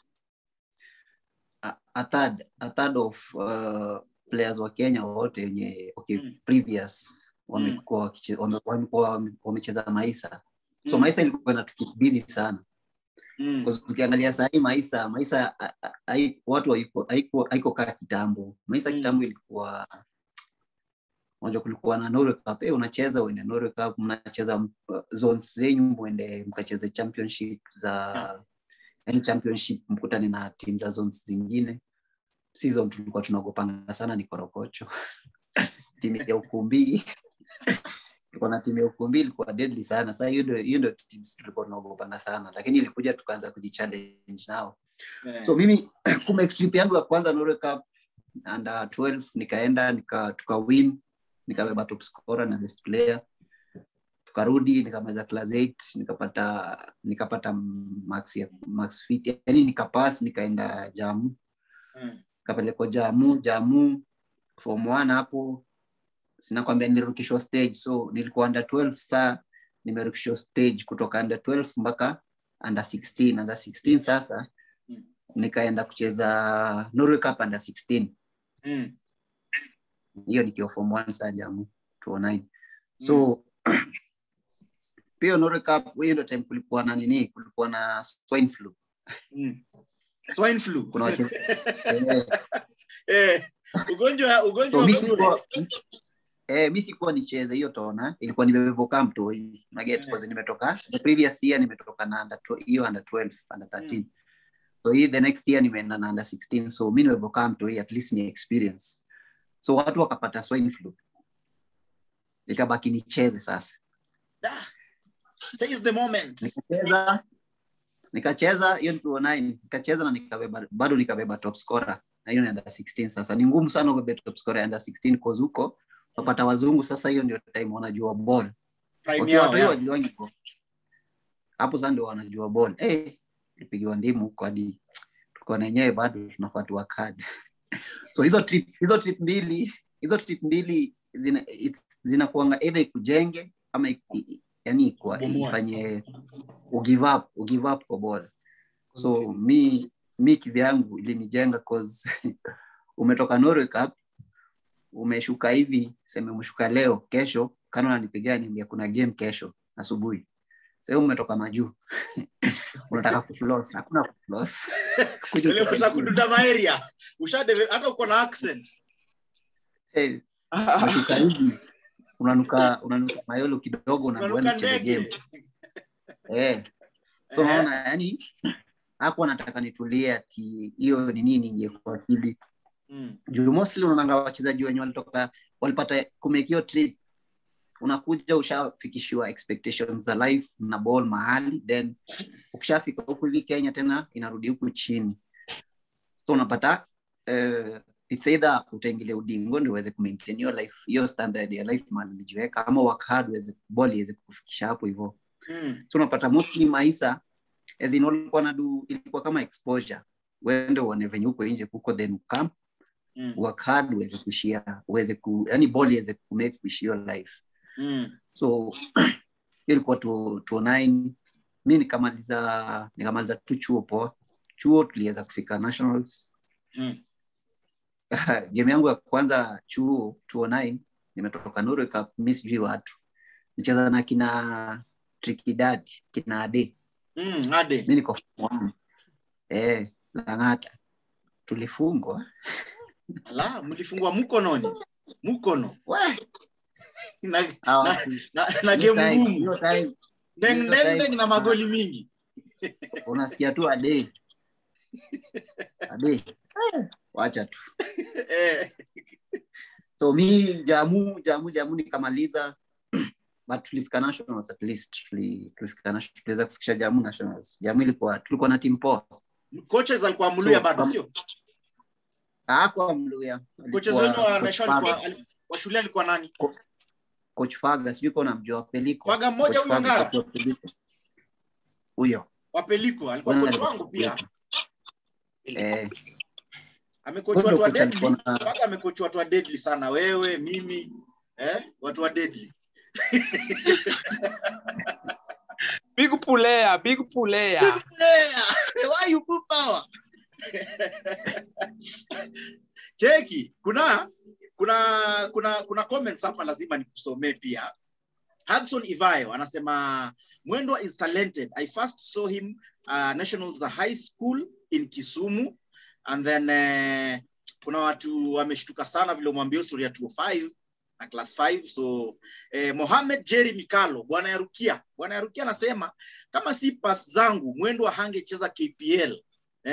a third of players wa Kenya wote wenye previous wamecheza Maisa so Maisa ilikuwa na tuki busy sana kwa sababu ukiangalia sasa Maisa watu haiko kama kitambo Maisa kitambo ilikuwa unajua kulikuwa na Norway Cup unacheza uende Norway Cup mnacheza zones zenyu muende mkacheze championship za championship mkutane na team za zones zingine season tulikuwa tunagopanga sana ni Korokocho timu ya Ukumbi tulikuwa na timu ya Ukumbi ilikuwa deadly sana sasa hiyo ndio teams tulikuwa tunagopanga sana lakini ilikuja tukaanza kujichallenge nao so mimi kumake trip yangu ya kwanza Norway Cup under 12 nikaenda tukawin nikabeba top scorer na best player tukarudi nikamaliza class 8 nikapata max fit yani nikapass nikaenda Jamu kapelekwa Jamu form 1 hapo sina kwambia nilirukishwa stage so nilikuwa under 12 sasa nimerukishwa stage kutoka under 12 mpaka under 16 sasa nikaenda kucheza Norway Cup under 16 hiyo nikiwa form 1 sasa Jamu 2009 so pia Norway Cup hiyo ndio time kulikuwa na swine flu kuna ugonjwa mimi sikuwa nicheze hiyo tona ilikuwa nimebeba mto hii na get because nimetoka the previous year nimetoka na under 12 under 13 so hii the next year nimeenda na under 16 so mimi nimebeba mto hii at least ni experience so watu wakapata swine flu nikabaki nicheze sasa say is the moment nikacheza hiyo 2009 nikacheza na nikabeba top scorer na hiyo ni under 16 sasa ni ngumu sana kubeba top scorer under 16 cause huko wapata wazungu sasa hiyo ndio time wanajua ball watu wajua hivyo hapo sasa ndio wanajua ball nipigiwa ndimu huko hadi tuko na yenyewe bado tunafuatwa card so hizo trip mbili zinakuanga either kujenge ama yani kwa ifanye ugive up kwa ball so mi kivyangu ilinijenga cause umetoka Norway Cup umeshuka hivi sema umeshuka leo kesho kana unanipigia niambia kuna game kesho asubuhi sasa umetoka majuu unataka kufloss hakuna kufloss ile kusakuduta maeria ushade hata uko na accent umeshuka hivi unanuka mayolo kidogo unaenda kucheza game so naona yani hapo nataka nitulie ati hiyo ni nini nje kwa akili juu mostly unaanga wachezaji wenye walipata kumekio trip unakuja ushafikishiwa expectations za life na ball mahali then ukishafika huko hivi Kenya tena inarudi huko chini so unapata it's either utaingilia udingo ndio uweze kumaintain your life your standard ya life man ulijiweka ama work hard uweze ball iweze kufikisha hapo hivyo so unapata mostly Maisa as in walikuwa nadu ilikuwa kama exposure uende uone venye huko nje kuko then come work hard uweze kushia uweze yani ball iweze kumake wish your life So ilikuwa 2009 mimi nikamaliza tu chuo tuliweza kufika nationals. Game yangu ya kwanza chuo 2009 nimetoka Norway Cup, miss G watu nicheza na kina Tricky Dad, kina Ade. Ade. Mimi niko Lang'ata. Tulifungwa. Ala, mlifungwa Mukono. na game ngumu. Ndeng na magoli mingi. Unasikia tu Ade. Wacha tu. So mi jamu nikamaliza, but tulifika nationals at least. Tulifika nationals, tuliweza kufikisha Jamu nationals. Jamu tulikuwa na team poa. Coaches alikuwa Mluya bado sio? Hakuwa Mluya. Coaches wenu wa nationals wa shule alikuwa nani? Coach Faga, sijui kama unamjua Peliko. Faga mmoja huyo Ngara. Huyo. Wa Peliko alikuwa coach wangu pia. Amecoach watu wa deadly. Faga amecoach watu wa deadly sana, wewe, mimi, watu wa deadly. Big player. Why you put power? Cheki, kuna comments hapa lazima nikusomee pia. Hudson Ivayo anasema Mwendwa is talented. I first saw him nationals high school in Kisumu, and then kuna watu wameshtuka sana vile umwambia story ya 205 na class 5. So Mohamed Jerry Mikalo, Bwana ya Rukia anasema kama si pass zangu Mwendwa hangecheza KPL.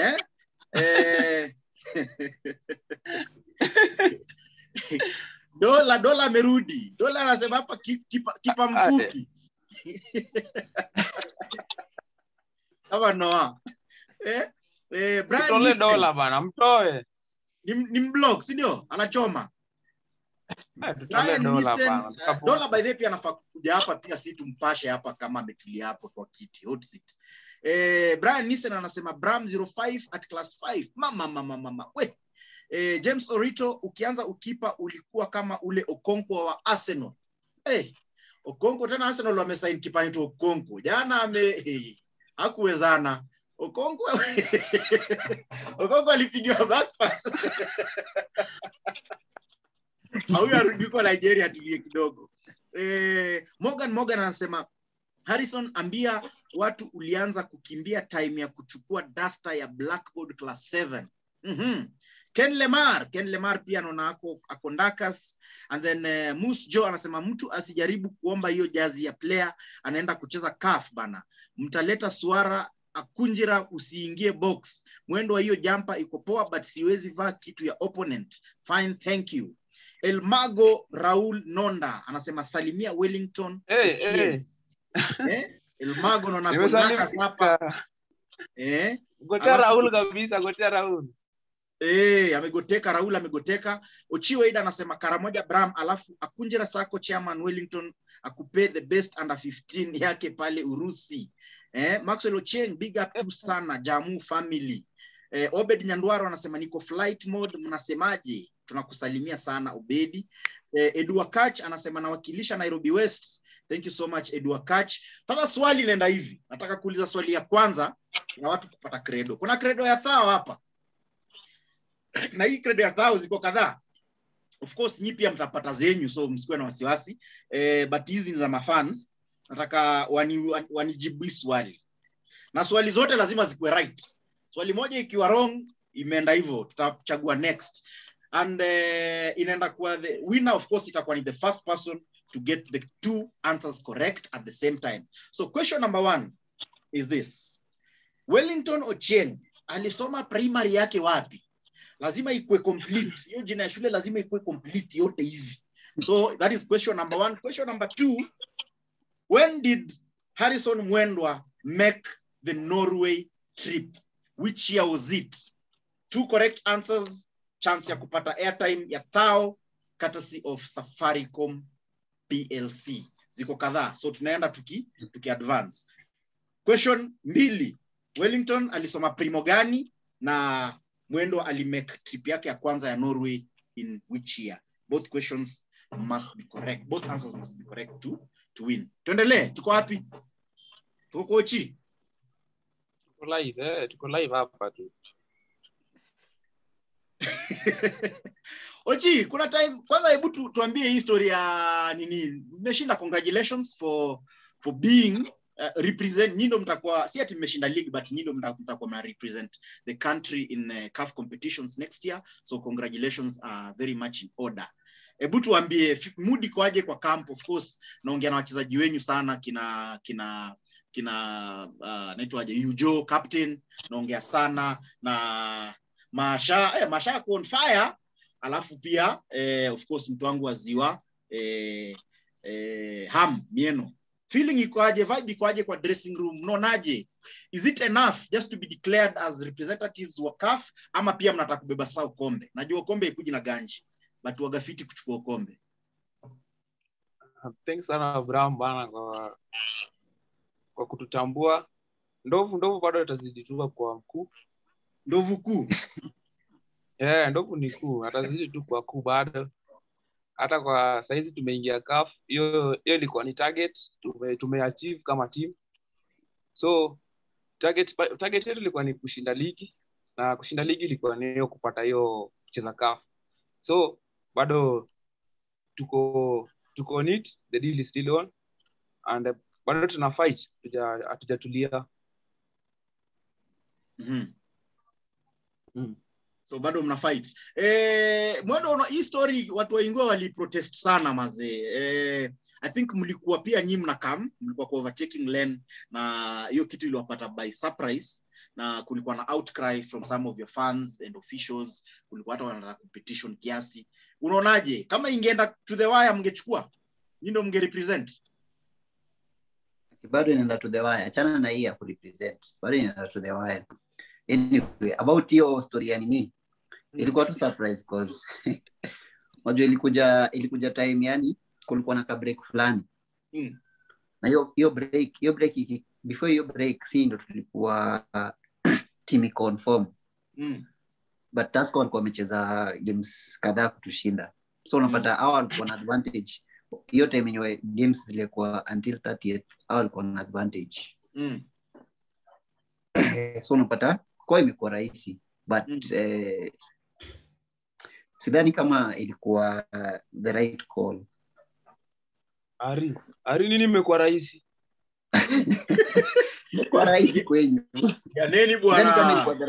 Dola amerudi. Dola anasema hapa kipa mfupi. Kama Noah. Brian Tole Dola bana, mtoe. Ni mblock, si ndio? Anachoma. Dola by the way pia anafaa kuja hapa pia, si tumpashe hapa kama ametulia hapo kwa kiti hot seat. Brian Nissen anasema Bram 05 at class 5. Mama. We. James Orito, ukianza ukipa ulikuwa kama ule Okonkwo wa Arsenal. Okonkwo tena Arsenal wamesign kipa ni Okonkwo. Jana hakuwezana. Okonkwo alipigiwa back pass. Huyu arudi kwa Nigeria tulie kidogo. Morgan anasema Harrison, ambia watu ulianza kukimbia time ya kuchukua duster ya Blackboard class 7. Ken Lemar pia anaona ako Ndakas. And then Moose Joe anasema mtu asijaribu kuomba hiyo jazi ya player anaenda kucheza CAF bana. Mtaleta Suara Akunjira, usiingie box. Mwendo wa hiyo jumper iko poa but siwezi vaa kitu ya opponent. Fine, thank you. Elmago Raul Nonda anasema salimia Wellington. Elmago nona Ndakas hapa. Gotea Raul kabisa, gotea Raul. Amegoteka. Ochiweida anasema Karamoja Bram, alafu Akunjira Sako chairman Wellington akupe the best under 15 yake pale Urusi. Maxwell Ocheng, big up to sana Jamu family. Obed Nyandwaro anasema niko flight mode, mnasemaje? Tunakusalimia sana Obedi. Edward Kach anasema nawakilisha Nairobi West. Thank you so much Edward Kach. Sasa swali lenda hivi. Nataka kuuliza swali ya kwanza na watu kupata credo. Kuna credo ya thao hapa. Na hii credo ya thao ziko kadhaa. Of course nyi pia mtapata zenyu, so msikuwe na wasiwasi. But hizi ni za mafans. Nataka wanijibu swali. Na swali zote lazima zikuwe right. Swali moja ikiwa wrong, imeenda hivyo, tutachagua next. And inaenda kwa the winner, of course itakuwa ni the first person to get the two answers correct at the same time. So question number 1 is this. Wellington Ochieng alisoma primary yake wapi? Lazima ikuwe complete. Hiyo jina ya shule lazima ikuwe complete yote hivi. So that is question number 1. Question number 2, when did Harrison Mwendwa make the Norway trip? Which year was it? 2 correct answers, chance ya kupata airtime ya thao courtesy of Safaricom PLC. Ziko kadhaa, so tunaenda tuki advance. Question 2, Wellington alisoma primo gani na Mwendwa alimake trip yake ya kwanza ya Norway in which year? Both questions must be correct. Both answers must be correct to win. Tuendelee, tuko wapi? Tuko kochi. Tuko live hapa tu. Ochi, kuna time kwanza hebu tuambie history ya nini? Mmeshinda, congratulations for being represent. Nyindo mtakuwa si ati mmeshinda league, but nyindo mtakuwa mna represent the country in CAF competitions next year. So congratulations are very much in order. Hebu tuambie mood kwaje kwa camp. Of course naongea na wachezaji wenyu sana, kina naitwaje, Yujo captain, naongea sana na Masha on fire, alafu pia of course mtu wangu wa Ziwa Ham Mieno. Feeling ikoaje, vibe ikoaje kwa dressing room? Mnaonaje? Is it enough just to be declared as representatives wa CAF, ama pia mnataka kubeba sao kombe? Najua kombe ikuji na ganji, but wagafiti kuchukua kombe. Thanks sana Abraham bana kwa kututambua. Ndovu bado itazidi tu kwa mkuu. Ndovu kuu. Ndovu ni kuu, atazidi tu kwa kuu bado. Hata kwa saizi tumeingia CAF, hiyo ilikuwa ni target tumeachieve kama team. So target yetu ilikuwa ni kushinda ligi, na kushinda ligi ilikuwa ni hiyo kupata hiyo kucheza CAF. So bado tuko on it, the deal is still on, and bado tuna fight, hatujatulia. So bado mna fight. Mwendo hii story watu waingwa wali protest sana mazee. I think mlikuwa pia nyinyi mlikuwa kwa overtaking lane, na hiyo kitu iliwapata by surprise, na kulikuwa na outcry from some of your fans and officials. Kulikuwa hata wanataka competition kiasi. Unaonaje kama ingeenda to the wire, mngechukua? Nyinyi ndio mngerepresent? Bado inaenda to the wire. Achana na hii ya kurepresent. Bado inaenda to the wire. Anyway, about hiyo story ya nini? Ilikuwa tu surprise cause wajua ilikuja time yani kulikuwa na ka break fulani. Na hiyo break before hiyo break si ndo tulikuwa team confirm. But Tusker walikuwa wamecheza games kadhaa kutushinda. So unapata hao walikuwa na advantage. Hiyo time yenyewe games zilikuwa until 30th, hao walikuwa na advantage. So unapata kwa imekuwa rahisi, but sidhani kama ilikuwa the right call. Ari nini imekuwa rahisi? Kwa rahisi kwenyu. Ya nini bwana? Sidhani kama ilikuwa the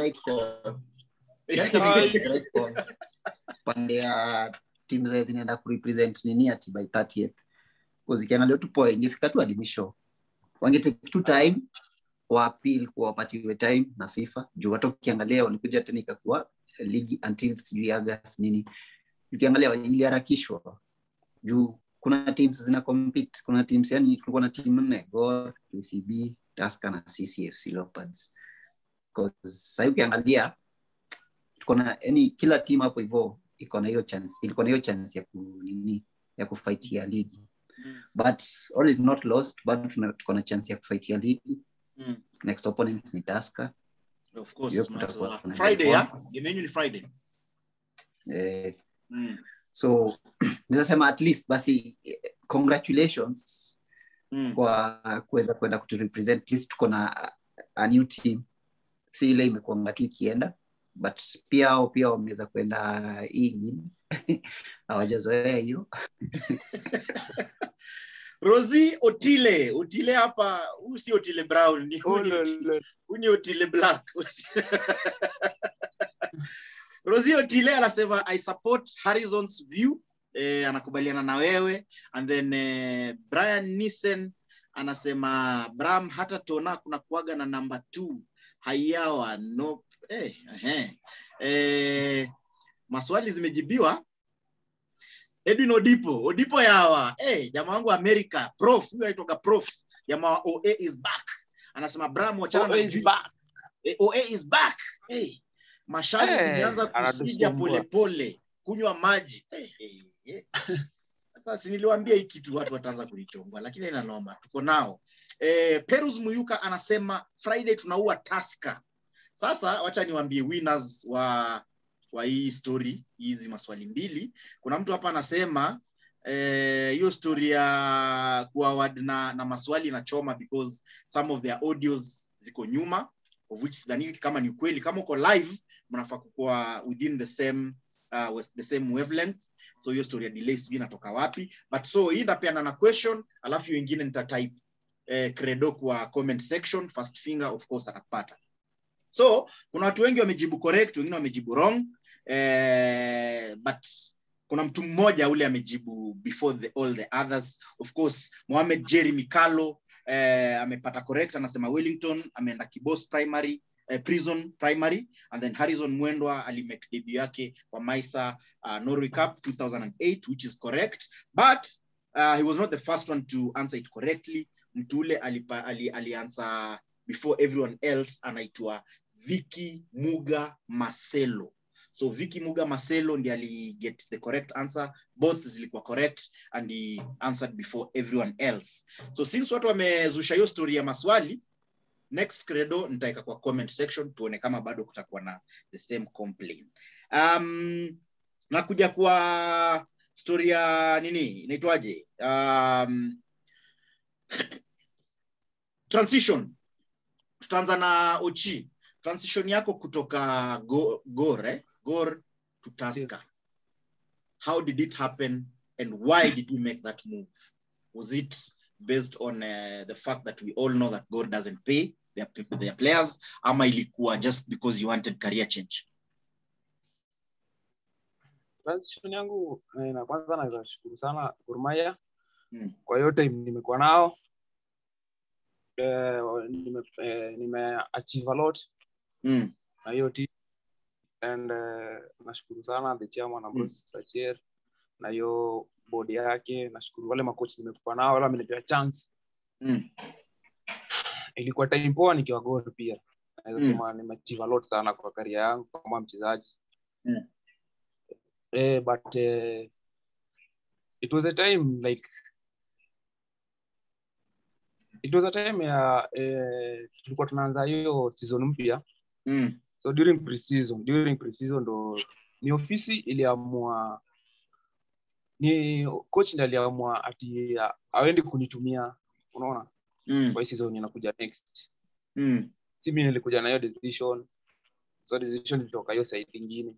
right call. Pande ya team zao zinaenda kurepresent nini ati by 30th. Because ikiangalia tu point ingefika tu hadi mwisho. Wangetake two time wa appeal kwa wapatiwe time na FIFA. Juu watu ukiangalia walikuja tena ikakuwa ligi until August nini. Ukiangalia iliharakishwa. Juu kuna teams zina compete, kuna teams yani kulikuwa na team 4, Gor, KCB, Tusker na CCFC Leopards. Because sasa ukiangalia tuko na yani kila team hapo hivyo iko na hiyo chance, ilikuwa na hiyo chance ya kufight ya ligi. But all is not lost, but tuko na chance ya kufight ya ligi. Next opponent ni Tusker. Of course, Friday, yeah? Game ni Friday. So nisema at least basi congratulations kwa kuweza kwenda kuturepresent. At least tuko na a new team. Si ile imekuwa ngatu ikienda, but pia wameweza kwenda hii hawajazoea hiyo. Rosie Otile hapa, si Otile Brown, ni Otile Black. Rosie Otile anasema I support Harrison's view, anakubaliana na wewe. And then Brian Nissen anasema Bram hata tona kuna kuaga na number 2 hayawa no. Maswali zimejibiwa. Edwin Odipo yawa. Jamaa wangu America, prof, huyu anaitwa prof. Jamaa OA is back. Anasema Bram wachana na juice. OA is back. Mashali zimeanza kusija polepole, kunywa maji. Sasa niliwaambia hiki kitu watu wataanza kulichonga, lakini ina noma, tuko nao. Perus Muyuka anasema Friday tunaua Tusker. Sasa wacha niwaambie winners wa hii story, hizi maswali mbili. Kuna mtu hapa anasema hiyo story ya kuaward na maswali na choma because some of their audios ziko nyuma, of which sidhani kama ni kweli. Kama uko live mnafaa kuwa within the same wavelength. So hiyo story ya delay sijui inatoka wapi, but so hii ndapeana na question, alafu wengine nitatype credo kwa comment section. First finger of course atapata. So kuna watu wengi wamejibu correct, wengine wamejibu wrong, but kuna mtu mmoja ule amejibu before all the others. Of course Mohamed Jeremy Kalo amepata correct, anasema Wellington ameenda Kibos Prison Primary, and then Harrison Mwendwa alimake debut yake kwa Maisa Norway Cup 2008, which is correct, but he was not the first one to answer it correctly. Mtu ule aliansa before everyone else, anaitwa Vicky Muga Marcelo. So Vicky Muga Marcelo ndiye ali get the correct answer. Both zilikuwa correct and he answered before everyone else. So since watu wamezusha hiyo story ya maswali, next credo nitaika kwa comment section tuone kama bado kutakuwa na the same complaint. Nakuja kwa story ya nini inaitwaje? Transition. Tutaanza na Ochi. Transition yako kutoka Gor to Tusker. How did it happen and why did you make that move? Was it based on the fact that we all know that Gor doesn't pay their players, ama ilikuwa just because you wanted career change? Transition yangu na kwanza naweza shukuru sana Gor Mahia kwa yote nimekuwa nao. Nime achieve a lot na hiyo team, and nashukuru sana the chairman Ambrose Trachier na hiyo board yake. Nashukuru wale makocha nimekuwa nao, wale wamenipa chance. Ilikuwa time poa nikiwa Gor pia. Naweza sema nimeachieve a lot sana kwa career yangu kama mchezaji. But it was a time ya tulikuwa tunaanza hiyo season mpya. So during pre-season ndo ni ofisi iliamua, ni coach ndiye aliamua ati aende kunitumia, unaona? Kwa season inakuja next. Si mimi nilikuja na hiyo decision. So decision ilitoka hiyo side nyingine.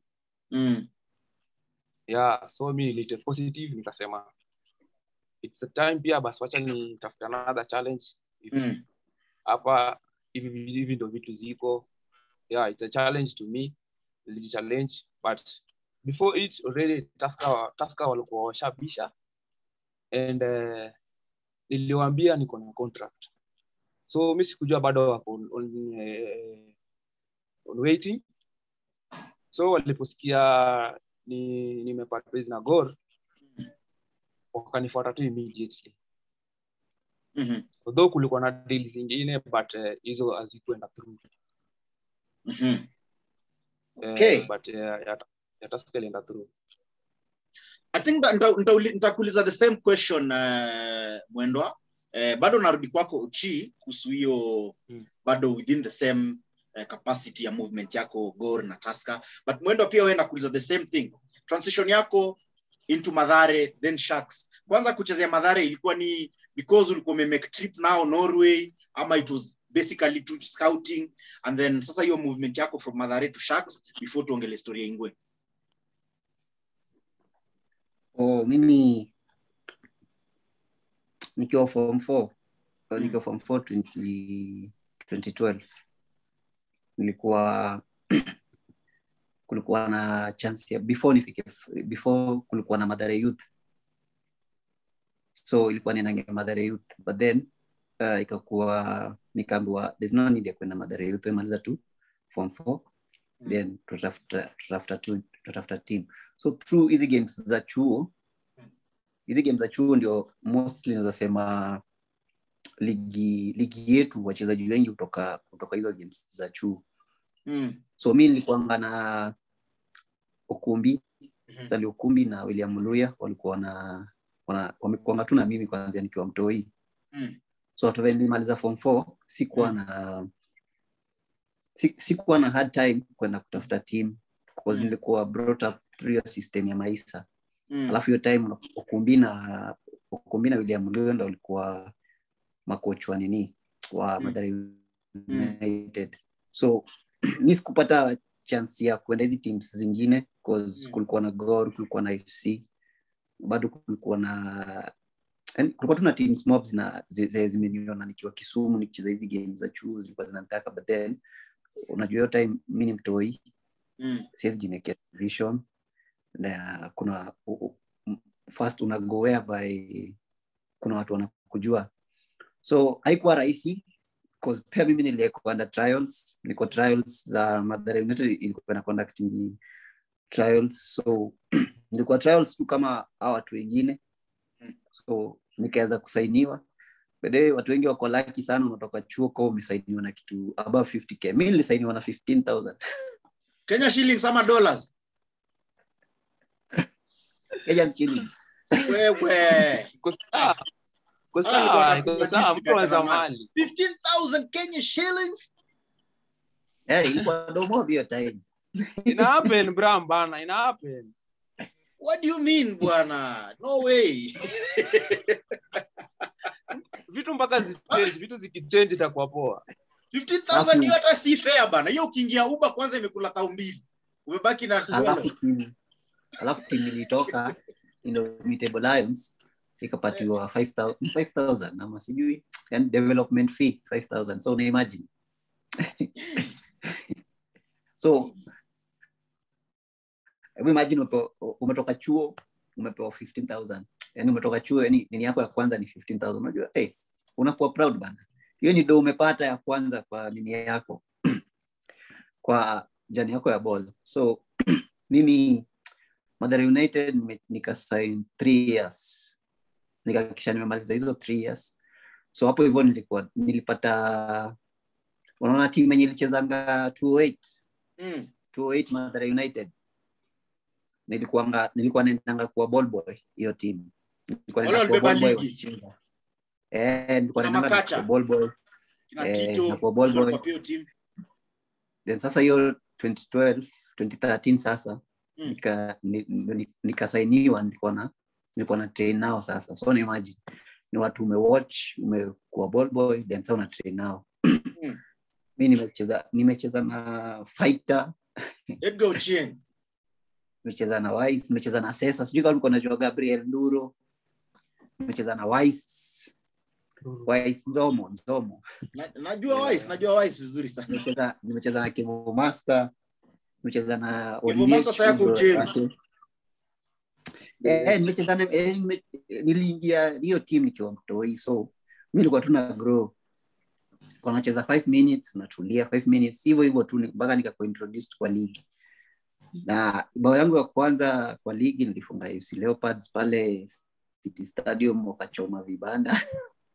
Yeah, so mimi ilite positive, nikasema it's a time pia basi wacha nitafuta another challenge. Hapa hivi ndo vitu ziko. Yeah, it's a challenge to me. It's a challenge, but before it already Tusker walikuwa washabisha, and niliwaambia niko na contract. So mimi sikujua bado wako on waiting. So waliposikia nimepata base na Gor, wakanifuata tu immediately. Although kulikuwa na deals zingine, but hizo hazikuenda through. Okay. But ya Tusker ilienda through. I think nitakuuliza the same question Mwendwa. Bado narudi kwako Uchi kuhusu hiyo bado within the same capacity ya movement yako Gor na Tusker. But Mwendwa pia wewe nakuuliza the same thing. Transition yako into Mathare then Sharks. Kwanza kuchezea Mathare ilikuwa ni because ulikuwa umemake trip now Norway, ama it was basically to scouting, and then sasa hiyo movement yako from Mathare to Sharks before tuongele story ya Ingwe? Mimi nikiwa form 4 2012 kulikuwa na chance ya before kulikuwa na Mathare Youth, so ilikuwa ninaingia Mathare Youth, but then ikakuwa nikaambiwa there's no need ya kwenda Mathare Youth, maliza tu form 4 then tutafuta team. So through hizi games za chuo ndio mostly naweza sema ligi yetu wachezaji wengi kutoka hizo games za chuo. So mimi nilikuwa na Ukumbi, Stanley Ukumbi na William Muluya walikuwa wamekuanga tu na mimi kwanza nikiwa mtoi. So hata when nilimaliza form 4 sikuwa na hard time kwenda kutafuta team because nilikuwa brought up through system ya Maisa. Alafu hiyo time Okumbi na William Lwendo walikuwa makocha wa nini wa Mathare United. So ni sikupata chance ya kwenda hizi teams zingine because kulikuwa na Gor, kulikuwa na FC, bado kulikuwa tuna teams mobs na zimeniona nikiwa Kisumu nikicheza hizi games za chuo zilikuwa zinataka, but then unajua hiyo time mimi ni mtoi, siwezi jinekea vision na kuna first unago whereby kuna watu wanakujua, so haikuwa rahisi because pia mimi nilikuwa under trials, niko trials za Mathare United ilikuwa na conducting trials, so nilikuwa trials tu kama hao watu wengine, so nikaweza kusainiwa. By the way, watu wengi wako lucky sana unatoka chuo kwa umesainiwa na kitu above 50k. Mimi nilisainiwa na 15,000 Kenya shillings ama dollars? Kenyan shillings. Wewe kwa sawa mtu wa zamani 15,000 Kenya shillings. Ilikuwa domo hiyo time. Ina happen Bram bana, ina happen. What do you mean bwana? No way. Vitu mpaka zichange, vitu zikichange itakuwa poa. 15,000 hiyo hata si fair bana. Hiyo ukiingia Uber kwanza imekula 2,000. Umebaki na alafu timu ilitoka Indomitable Lions ikapatiwa 5,000 ama sijui, yani development fee 5,000. So na imagine. So imagine umetoka chuo umepewa 15,000. Yani umetoka chuo, yani nini yako ya kwanza ni 15,000. Unajua unakuwa proud bana. Hiyo ni do umepata ya kwanza kwa nini yako kwa jani yako ya ball. So mimi Mathare United nikasign 3 years. Nikakisha nimemaliza hizo 3 years. So hapo hivyo nilipata unaona timu yenye ilichezanga 208 Mathare United. Nilikuwa naendanga kwa ball boy hiyo team. Nilikuwa naenda kwa ball boy wakichinga. Nilikuwa naenda kwa ball boy. Na kwa ball boy kwa team. Then sasa hiyo 2013 sasa nikasainiwa, nilikuwa na train nao sasa. So imagine ni watu umewatch, umekuwa ball boy, then sasa una train nao. Mimi nimecheza na Fighter, Edgar Ochieng, nimecheza na Wise, nimecheza na Sesa, sijui kama uko unajua Gabriel Nduro, nimecheza na Wise Nzomo. Najua Wise vizuri sana. Nimecheza na Kevo Master, nimecheza na Kevo Master sasa yako Ochieng. Nimecheza na niliingia hiyo team nikiwa mtoi, so mimi nilikuwa tuna grow. Kwa nacheza 5 minutes natulia 5 minutes hivyo tu mpaka nikakuwa introduced kwa league. Na bao yangu ya kwanza kwa league nilifunga FC Leopards pale City Stadium, wakachoma vibanda.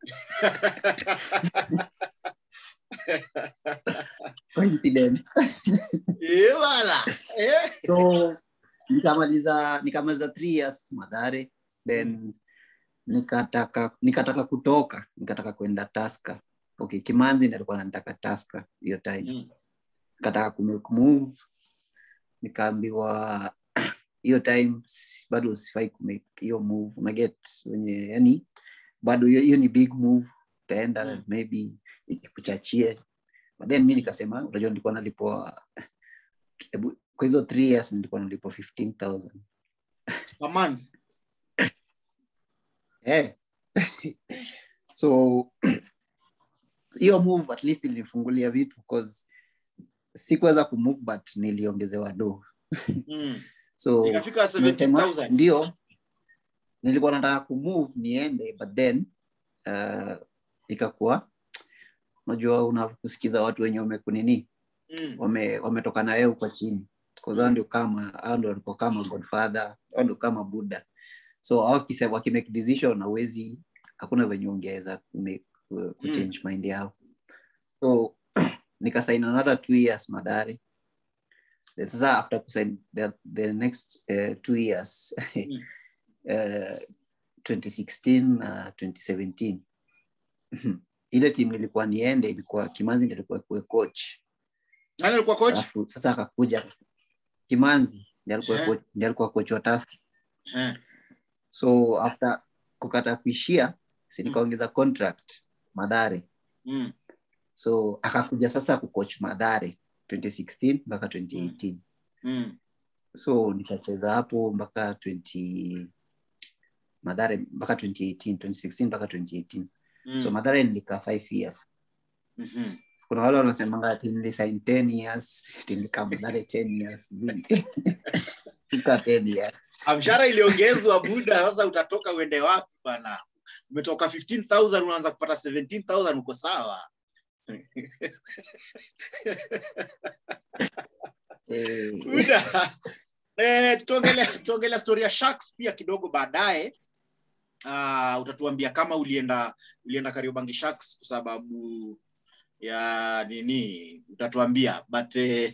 Coincidence. Wala. So nikamaliza 3 years Mathare, then nikataka kwenda Tusker. Okay, Kimanzi ndiye alikuwa anataka Tusker hiyo time. Nikataka kumove, nikaambiwa hiyo time bado sifai kumake hiyo move. Una get wenye yani bado hiyo ni big move, utaenda maybe ikikuchachie. But then mimi nikasema unajua nilikuwa nalipwa kwa hizo 3 years nilikuwa nalipwa 15,000 a month. So hiyo move at least ilinifungulia vitu because sikuweza kumove but niliongezewa do. So nikafika 70,000. Ndio nilikuwa nataka kumove niende, but then ikakuwa unajua unakusikiza watu wenye wamekunini wametoka na yeye kwa chini, kwa ndio kama Godfather, ndio kama Buddha. So hawakisema wakimake decision na wezi hakuna venye ongeza change mind yao. So nikasign another 2 years Mathare. Sasa after kusign the next 2 years 2016 2017 ile team nilikuwa niende ilikuwa Kimanzi ndiye alikuwa coach. Nani alikuwa coach? Sasa akakuja Kimanzi ndiye alikuwa coach wa Tusker. So after kukata kuishia si nikaongeza contract Mathare. So akakuja sasa kucoach Mathare 2016 mpaka 2018. So nikacheza hapo mpaka Mathare mpaka 2016 mpaka 2018. So Mathare nilikaa 5 years. Kuna wale wanasema ati nilisign 10 years, nilikaa Mathare 10 years. Sika 10 years. Mshahara iliongezwa buda, sasa utatoka uende wapi bana? Umetoka 15,000 unaanza kupata 17,000, uko sawa? Tuongelea story ya Sharks pia kidogo baadaye. Utatuambia kama ulienda Kariobangi Sharks kwa sababu ya nini, utatuambia. But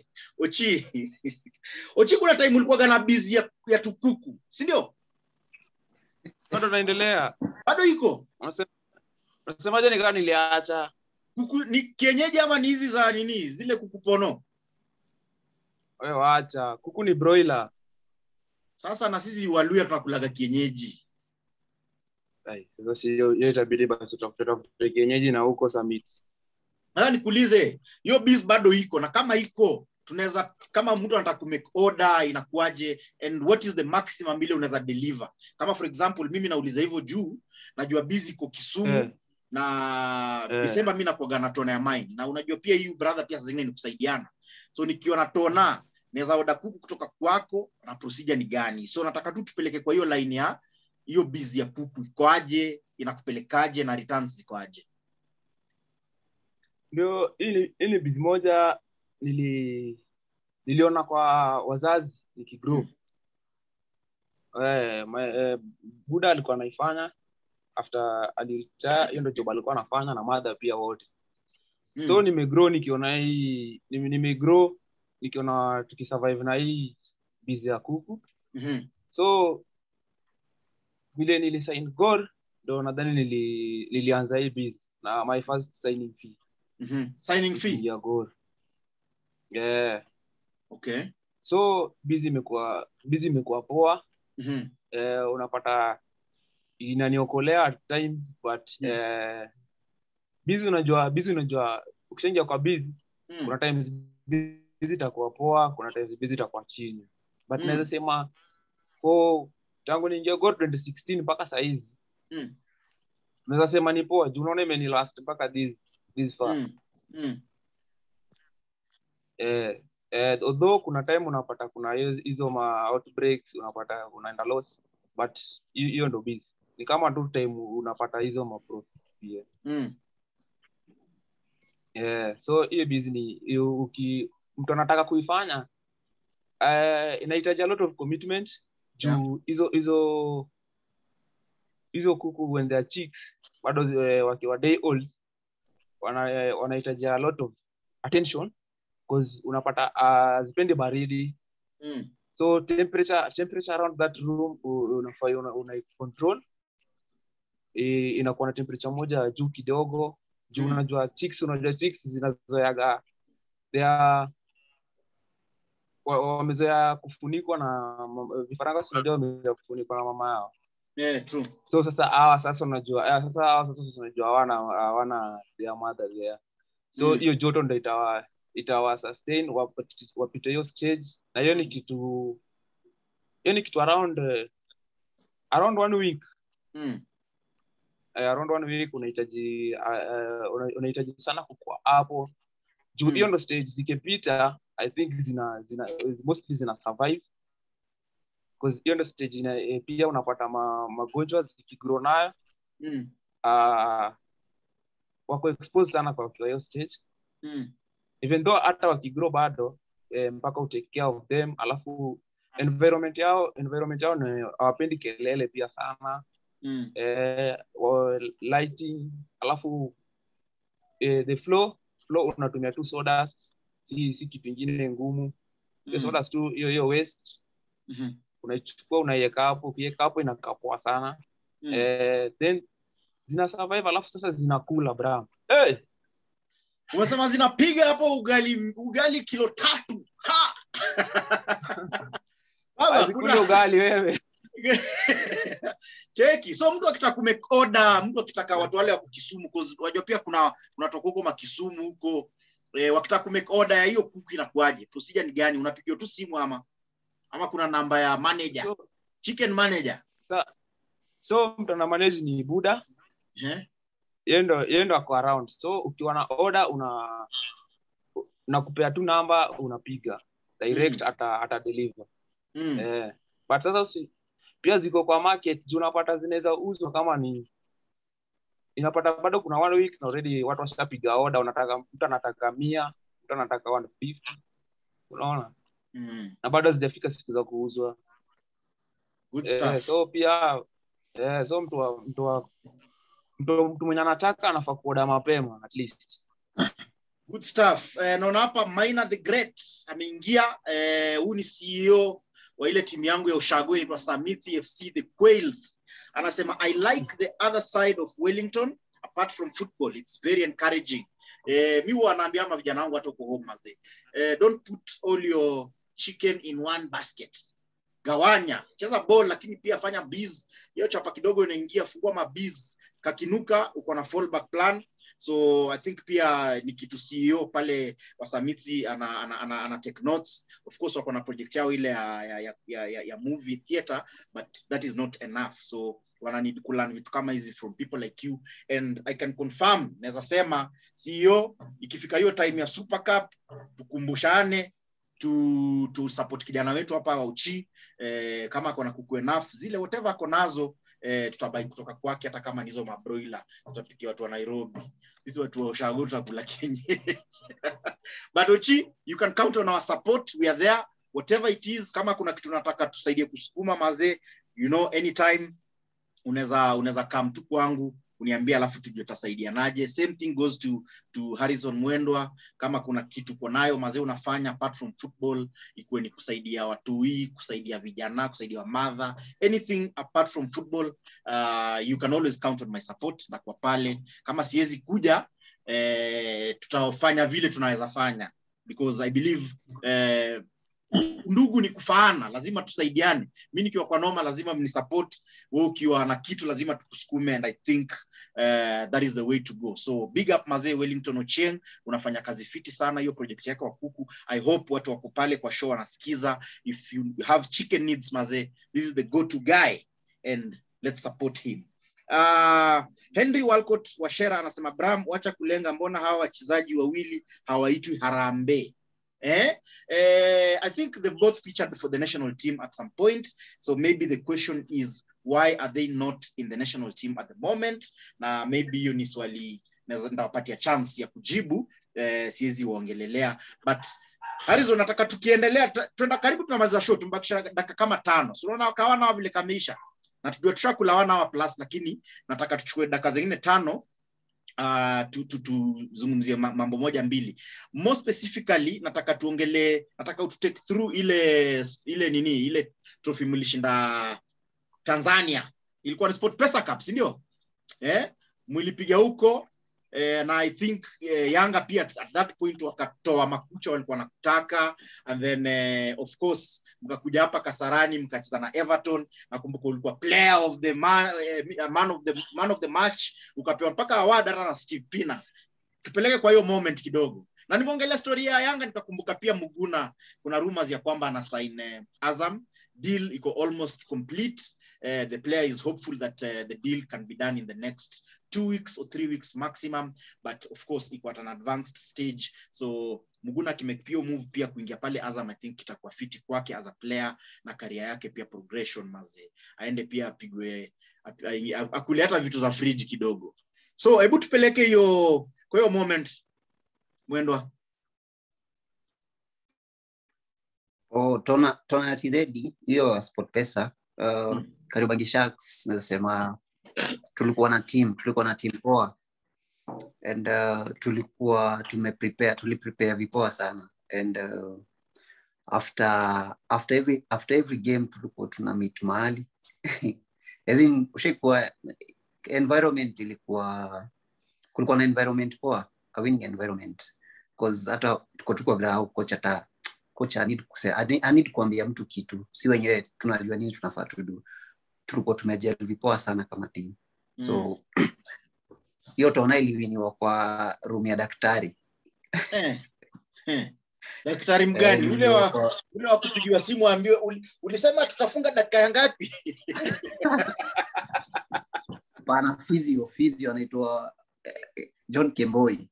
Ochi kuna time ulikuwa na busy ya tukuku, si ndio? Bado naendelea. Bado iko? Unasemaje ni kama niliacha? Kuku ni kienyeji ama ni hizi za nini? Zile kuku pono? Wewe waacha. Kuku ni broiler. Sasa na sisi Waluya tunakulaga kienyeji. Sasa hiyo itabidi basi tutafuta kienyeji na huko summit. Nikuulize, hiyo biz bado iko, na kama iko tunaweza, kama mtu anataka ku make order inakuaje, and what is the maximum ile unaweza deliver? Kama for example mimi nauliza hivyo juu najua biz iko Kisumu na December mimi nakuaga na tona ya mine, na unajua pia you brother pia zingine ni kusaidiana. So nikiwa na tona naweza order kuku kutoka kwako, na procedure ni gani? So nataka tu tupeleke kwa hiyo line ya hiyo biz ya kuku ikoaje, inakupelekaje na returns zikoaje? Ndio ile biz moja niliona kwa wazazi nikigrow. Buda alikuwa anaifanya after aliretire, hiyo ndio job alikuwa anafanya na mother pia wote. So nimegrow nikiona hii nikiona tukisurvive na hii biz ya kuku. So vile nilisign Gor ndio nadhani nilianza hii biz na my first signing fee. Signing fee ya Gor. Yeah. Okay. So busy imekuwa poa. Unapata inaniokolea at times, but busy unajua ukishaingia kwa busy kuna times busy itakuwa poa, kuna times busy itakuwa chini. But naweza sema tangu niingia Gor 2016 mpaka sasa hizi naweza sema ni poa. Juu unaona imeni last mpaka this far. Although kuna time unapata kuna hizo ma outbreaks, unapata unaenda loss, but hiyo ndo busy. Ni kama tu time unapata hizo ma profit pia. So hiyo busy ni mtu anataka kuifanya inahitaji a lot of commitment. Juu hizo kuku when they are chicks bado wakiwa day old wanahitaji a lot of attention, because unapata zipendi baridi. So temperature around that room una control. Inakuwa na temperature moja juu kidogo. Juu unajua chicks zinazoeaga wamezoea kufunikwa na vifaranga, unajua wamezoea kufunikwa na mama yao. True. So sasa unajua hawana their mother there. So hiyo joto ndio itawa sustain wapite hiyo stage, na hiyo ni kitu around 1 week. Around 1 week unahitaji sana kukua hapo. Juu hiyo ndo stage zikipita, I think mostly zina survive, because hiyo ndo stage pia unapata magonjwa zikigrow nayo. Wako exposed sana kwa hiyo stage. Even though hata wakigrow bado mpaka utake care of them. Alafu environment yao hawapendi kelele pia sana. Lighting, alafu the flow unatumia tu sawdust, si kitu kingine ngumu. Hiyo sawdust tu, hiyo waste unaichukua unaiweka hapo, ukiweka hapo inakaa poa sana. Then zina survive, alafu sasa zinakula bra. Unasema zinapiga hapo ugali kilo 3. Baba kuna ugali wewe. Cheki, so mtu akitaka kumake order, mtu akitaka watu wale wa Kisumu, cause wajua pia kuna toko huko Makisumu huko, wakitaka kumake order ya hiyo kuku inakuaje? Procedure ni gani? Unapigia tu simu ama kuna namba ya manager, chicken manager? So mtu ana manage ni Buda. Yeye ndo ako around. So ukiwa na order unakupea tu namba, unapiga direct, ata deliver. But sasa pia ziko kwa market, unapata zinaweza uzwa kama ni inapata bado kuna 1 week na already watu washapiga order, mtu anataka 100, mtu anataka 150. Unaona? Na bado hazijafika siku za kuuzwa. Good stuff. So pia so mtu mwenye anataka anafaa kuoda mapema at least. Good stuff. Naona hapa Maina the Great ameingia. Huyu ni CEO wa ile timu yangu ya Ushago inaitwa Samithi FC the Quails. Anasema I like the other side of Wellington apart from football. It's very encouraging. Mimi huwa naambia vijana wangu hata uko home mazee. Don't put all your chicken in one basket. Gawanya, cheza ball lakini pia fanya biz. Hiyo chapa kidogo inaingia, fungua mabiz, kakinuka uko na fallback plan. So I think pia ni kitu CEO pale wa Samithi ana take notes. Of course wako na project yao ile ya movie theater, but that is not enough. So wana need to learn vitu kama hizi from people like you, and I can confirm, naweza sema CEO ikifika hiyo time ya Super Cup tukumbushane to support kijana wetu hapa wa Uchi. Kama kuna kuku enough zile whatever ako nazo, tutabai kutoka kwake, hata kama nizo mabroiler tutapikia watu wa Nairobi, hizo watu wa Ushago tutakula Kenya. But Uchi, you can count on our support. We are there whatever it is. Kama kuna kitu nataka tusaidie kusukuma mazee, you know, anytime unaweza come tu kwangu uniambia, alafu tujue tutasaidianaje. Same thing goes to Harrison Mwendwa. Kama kuna kitu kwa nayo mazee unafanya apart from football, ikuwe ni kusaidia watu hii, kusaidia vijana, kusaidia wa mother, anything apart from football, you can always count on my support. Na kwa pale kama siwezi kuja, tutafanya vile tunaweza fanya, because I believe ndugu ni kufaana, lazima tusaidiane. Mimi nikiwa kwa noma lazima mnisupport, wewe ukiwa na kitu lazima tukusukume, and I think that is the way to go. So big up mazee Wellington Ochieng, unafanya kazi fiti sana hiyo project yako wa kuku. I hope watu wako pale kwa show wanasikiza. If you have chicken needs mazee, this is the go to guy, and let's support him. Henry Walcott wa Shera anasema Bram, wacha kulenga, mbona hawa wachezaji wawili hawaitwi Harambee? I think they both featured for the national team at some point, so maybe the question is why are they not in the national team at the moment? Na maybe hiyo ni swali ndawapatia chance ya kujibu, siwezi waongelelea. But Harrison, nataka tukiendelea tuenda karibu tunamaliza show, tumbakisha dakika kama 5. So unaona kawana vile kameisha na tujue tushakula 1 hour plus, lakini nataka tuchukue dakika zingine 5 tuzungumzie mambo moja mbili. More specifically nataka take through ile trophy mlishinda Tanzania, ilikuwa ni SportPesa Cup, si ndio? Mlipiga huko, na I think Yanga pia at that point wakatoa makucha walikuwa nakutaka, and then of course mkakuja hapa Kasarani mkacheza na Everton. Nakumbuka ulikuwa player of the man of the match, ukapewa mpaka award hata na Steve Pina. Tupeleke kwa hiyo moment kidogo. Na nimeongelea story ya Yanga, nikakumbuka pia Muguna kuna rumors ya kwamba ana sign Azam. Deal iko almost complete. The player is hopeful that the deal can be done in the next 2 weeks or 3 weeks maximum, but of course iko at an advanced stage. So Muguna kimekipio move pia kuingia pale Azam, I think itakuwa fiti kwake as a player, na career yake pia progression maze, aende pia apigwe akule hata vitu za fridge kidogo. So hebu tupeleke hiyo kwa hiyo moment Mwendwa. Tona TZ hiyo SportPesa, Kariobangi Sharks nasema tulikuwa na team poa, and tuliprepare vipoa sana, and after every game tulikuwa tuna meet mahali as in ushaikuwa environment kulikuwa na environment poa, a winning environment, because hata tuko grau coach I need kuambia mtu kitu, si wenyewe tunajua nini tunafaa tudu. tulikuwa tumejel vipoa sana kama team. So hiyo tona iliwiniwa kwa room ya daktari. Daktari mgani? Ule wa kupigiwa simu ambiwe ulisema tutafunga dakika ngapi? Bana physio anaitwa John Kemboi.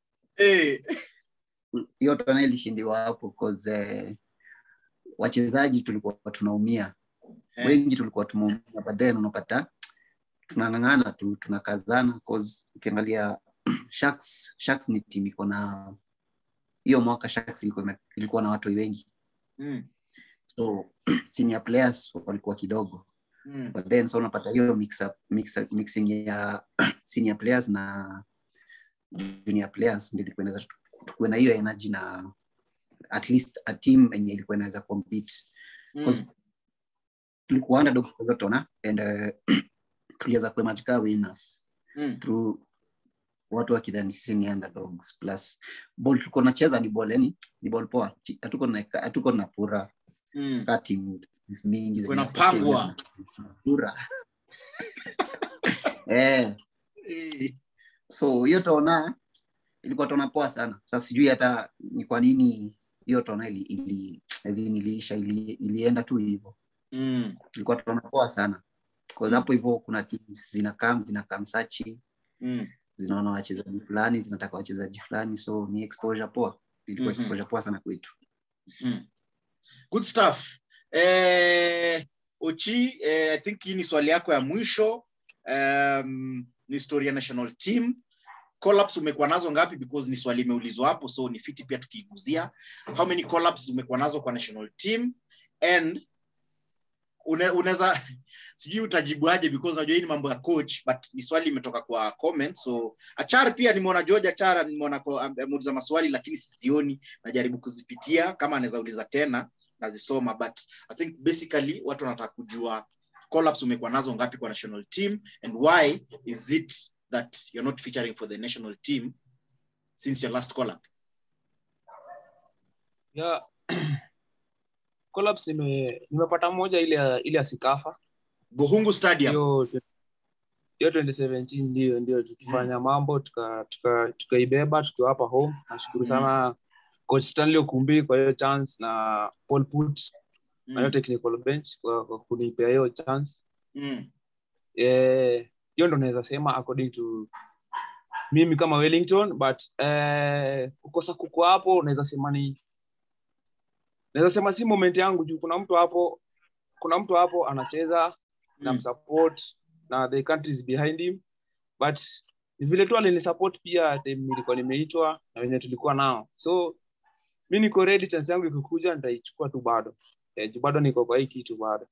Hiyo tona ilishindiwa hapo cause wachezaji tulikuwa tunaumia. Wengi tulikuwa tumeumia, but then unapata tunangangana tu, tunakazana cause ukiangalia Sharks ni team iko na hiyo mwaka Sharks ilikuwa na watu wengi. So senior players walikuwa kidogo. But then so unapata hiyo mixing ya senior players na junior players ndio ilikuwa inaweza tukue na hiyo energy na at least a team yenye ilikuwa inaweza compete. Because tulikuwa underdogs kwa tona and tuliweza kuwa magical winners through watu wakidhani sisi ni underdogs. Plus ball tulikuwa tunacheza ni ball poa, hatuko na pura team mingi kuna pangwa pura. So hiyo tona ilikuwa tona poa sana. Sasa sijui hata ni kwa nini hiyo tona ilienda tu hivyo. Ilikuwa tona poa sana. Because hapo hivyo kuna teams zinakam searching. Zinaona wachezaji fulani, zinataka wachezaji fulani, so ni exposure poa. Ilikuwa exposure poa sana kwetu. Good stuff. Ochi, I think hii ni swali yako ya mwisho. Ni story ya national team. Collapse umekuwa nazo ngapi? Because ni swali imeulizwa hapo, so ni fiti pia tukiiguzia. How many collapse umekuwa nazo kwa national team? And unaweza sijui utajibu aje because unajua hii ni mambo ya coach, but ni swali imetoka kwa comment. So Achar pia nimeona George Achar nimeona ameuliza maswali lakini sizioni, najaribu kuzipitia, kama anaweza uliza tena nazisoma, but I think basically watu wanataka kujua collapse umekuwa nazo ngapi kwa national team and why is it that you're not featuring for the national team since your last collab? Yeah. Collapse nimepata moja ile ya Sikafa Buhungu Stadium. Hiyo 2017 ndio tukifanya mambo tukaibeba tukiwa hapa home. Nashukuru sana coach Stanley Okumbi kwa hiyo chance na Paul Put na hiyo technical bench kwa kunipea hiyo chance. Hiyo ndo naweza sema according to mimi kama Wellington, but kukosa kuko hapo naweza sema si moment yangu juu kuna mtu hapo anacheza na msupport na the country is behind him, but ni vile tu alini support pia time nilikuwa nimeitwa na wenye tulikuwa nao, so mimi niko ready, chance yangu ikikuja nitaichukua tu bado. Bado niko kwa hii kitu bado.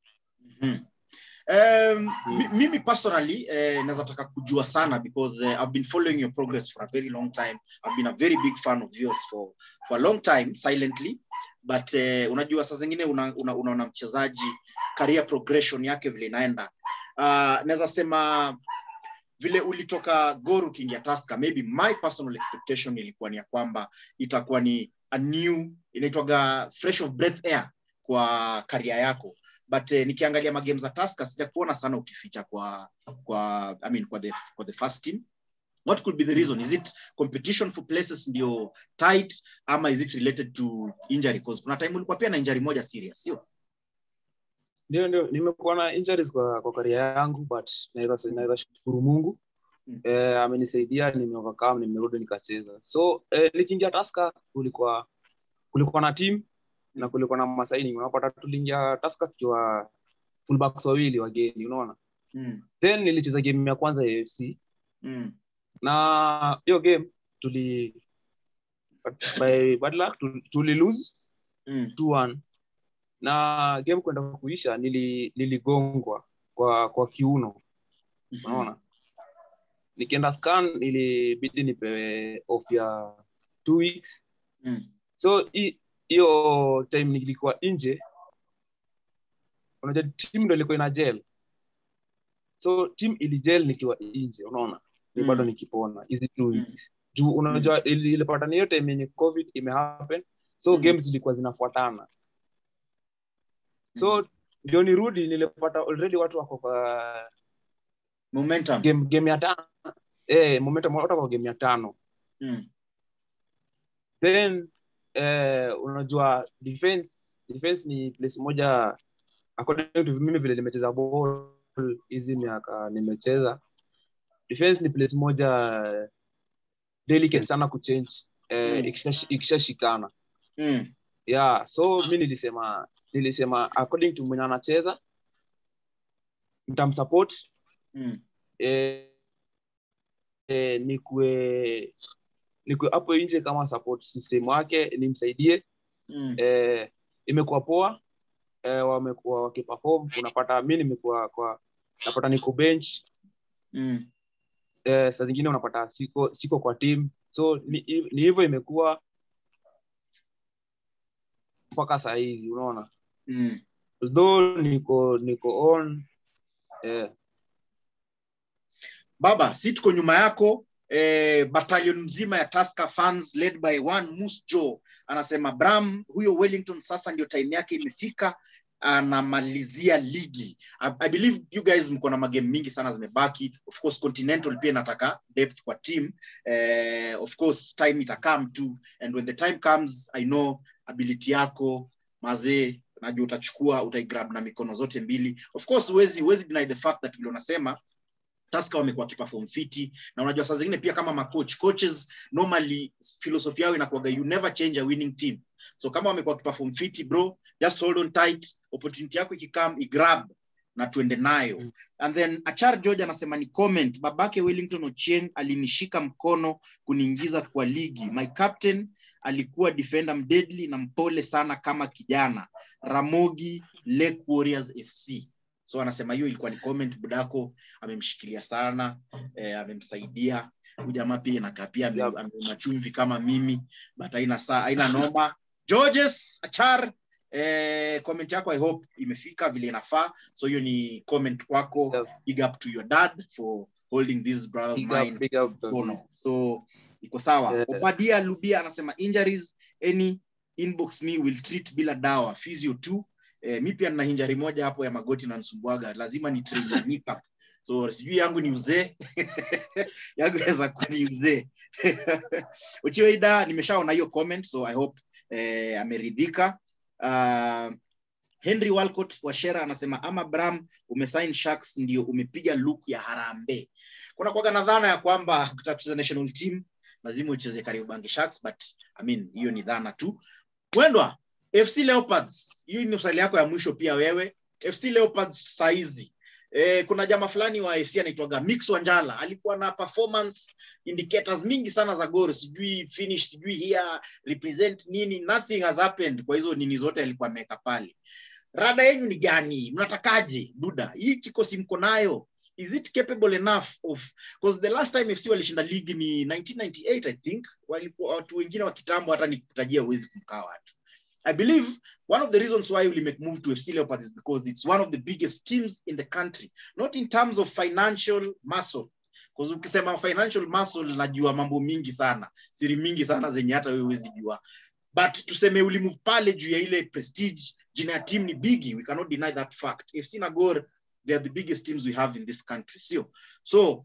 Mimi personally naweza taka kujua sana because I've been following your progress for a very long time. I've been a very big fan of yours for a long time silently, but unajua saa zingine unaona mchezaji career progression yake vile inaenda. Naweza sema vile ulitoka Gor ukiingia Tusker, maybe my personal expectation ilikuwa ni ya kwamba itakuwa ni a new, inaitwaga fresh of breath air kwa career yako, but nikiangalia magame za Tusker sijakuona sana ukificha kwa the first team. What could be the reason? Is it competition for places ndio tight ama is it related to injury? Because kuna time ulikuwa pia na injury moja serious, sio? Ndio nimekuwa na injuries kwa career yangu, but naweza shukuru Mungu. Amenisaidia, nimeovercome, nimerudi nikacheza. So nikiingia Tusker kulikuwa na team na kulikuwa na masaini. Unapata tuliingia Tusker tukiwa fullbacks wawili wageni, unaona. Then nilicheza game ya kwanza ya AFC. Na hiyo game by bad luck tuli lose 2-1. Na game kwenda kuisha niligongwa kwa kiuno. Unaona? Nikienda scan ilibidi nipewe off ya 2 weeks. So hiyo time nilikuwa nje. Unajua team ndio ilikuwa ina jail. So team ili jail nikiwa nje, unaona? Ni bado nikipona. Hizi 2 weeks. Juu unajua ile pattern hiyo time yenye COVID imehappen. So games zilikuwa zinafuatana. So ndio nirudi nilipata already watu wako kwa momentum game ya 5 momentum watu wako game ya 5 then unajua defense ni place moja according to mimi vile nimecheza ball hizi miaka nimecheza, defense ni place moja delicate sana kuchange ikishashikana. Yeah, so mimi nilisema according to mwenye anacheza nitamsupport nikue hapo nje kama support system wake nimsaidie. Imekuwa poa, wamekuwa wakiperform, unapata mimi nimekuwa napata niko bench saa zingine unapata siko kwa team, so ni hivyo imekuwa mpaka saa hizi, unaona. Although niko on baba, si tuko nyuma yako. Battalion mzima ya Tusker fans led by one Moose Joe anasema Bram, huyo Wellington sasa ndio time yake imefika, anamalizia ligi. I believe you guys mko na magame mingi sana zimebaki. Of course Continental pia nataka depth kwa team. Of course time itakam too, and when the time comes I know ability yako mazee najua utachukua, utaigrab na mikono zote mbili. Of course huwezi deny the fact that vile unasema Tusker wamekuwa kiperform fiti, na unajua saa zingine pia kama coaches normally philosophy yao inakuwa you never change a winning team. So kama wamekuwa kiperform fiti bro, just hold on tight, opportunity yako ikikam igrab na tuende nayo. And then Achar George anasema ni comment, babake Wellington Ochieng alinishika mkono kuniingiza kwa ligi. My captain alikuwa defender mdeadly na mpole sana kama kijana. Ramogi Lake Warriors FC. So anasema hiyo ilikuwa ni comment, budako amemshikilia sana, amemsaidia. Ujamaa pia inakaa pia amemachumvi kama mimi, but haina noma. Georges Achar, comment yako I hope imefika vile inafaa. So hiyo ni comment kwako. Big up to your dad for holding this brother of mine. Big up. So iko sawa. Obadia Lubia anasema injuries any inbox me will treat bila dawa, physio too. Mi pia nina injury moja hapo ya magoti na nsumbuaga, lazima ni train na knee cap. So sijui yangu ni uzee yangu inaweza kuwa ni uzee. Uchiweida nimeshaona hiyo comment, so I hope ameridhika. Henry Walcott wa Shera anasema ama Bram umesign Sharks ndio umepiga look ya Harambee. Kuna kwa na dhana ya kwamba ukitaka national team lazima ucheze Kariobangi Sharks, but I mean hiyo ni dhana tu. Mwendwa FC Leopards, hiyo ni swali yako ya mwisho pia wewe. FC Leopards saizi kuna jamaa fulani wa FC anaitwa Mix Wanjala, alikuwa na performance indicators mingi sana za goal, sijui finish, sijui here represent nini, nothing has happened kwa hizo nini zote alikuwa ameka pale. Rada yenu ni gani? Mnatakaje Duda? Hii kikosi mko nayo, is it capable enough of, because the last time FC walishinda league ni 1998 I think, walikuwa watu wengine wa kitambo hata nikutajia uwezi kumkaa watu. I believe one of the reasons why we make move to FC Leopards is because it's one of the biggest teams in the country, not in terms of financial muscle, because ukisema financial muscle najua mambo mingi sana, siri mingi sana zenye hata wewe huwezi jua, but tuseme ulimove pale juu ya ile prestige, jina ya team ni bigi, we cannot deny that fact. FC na Gor, they are the biggest teams we have in this country. So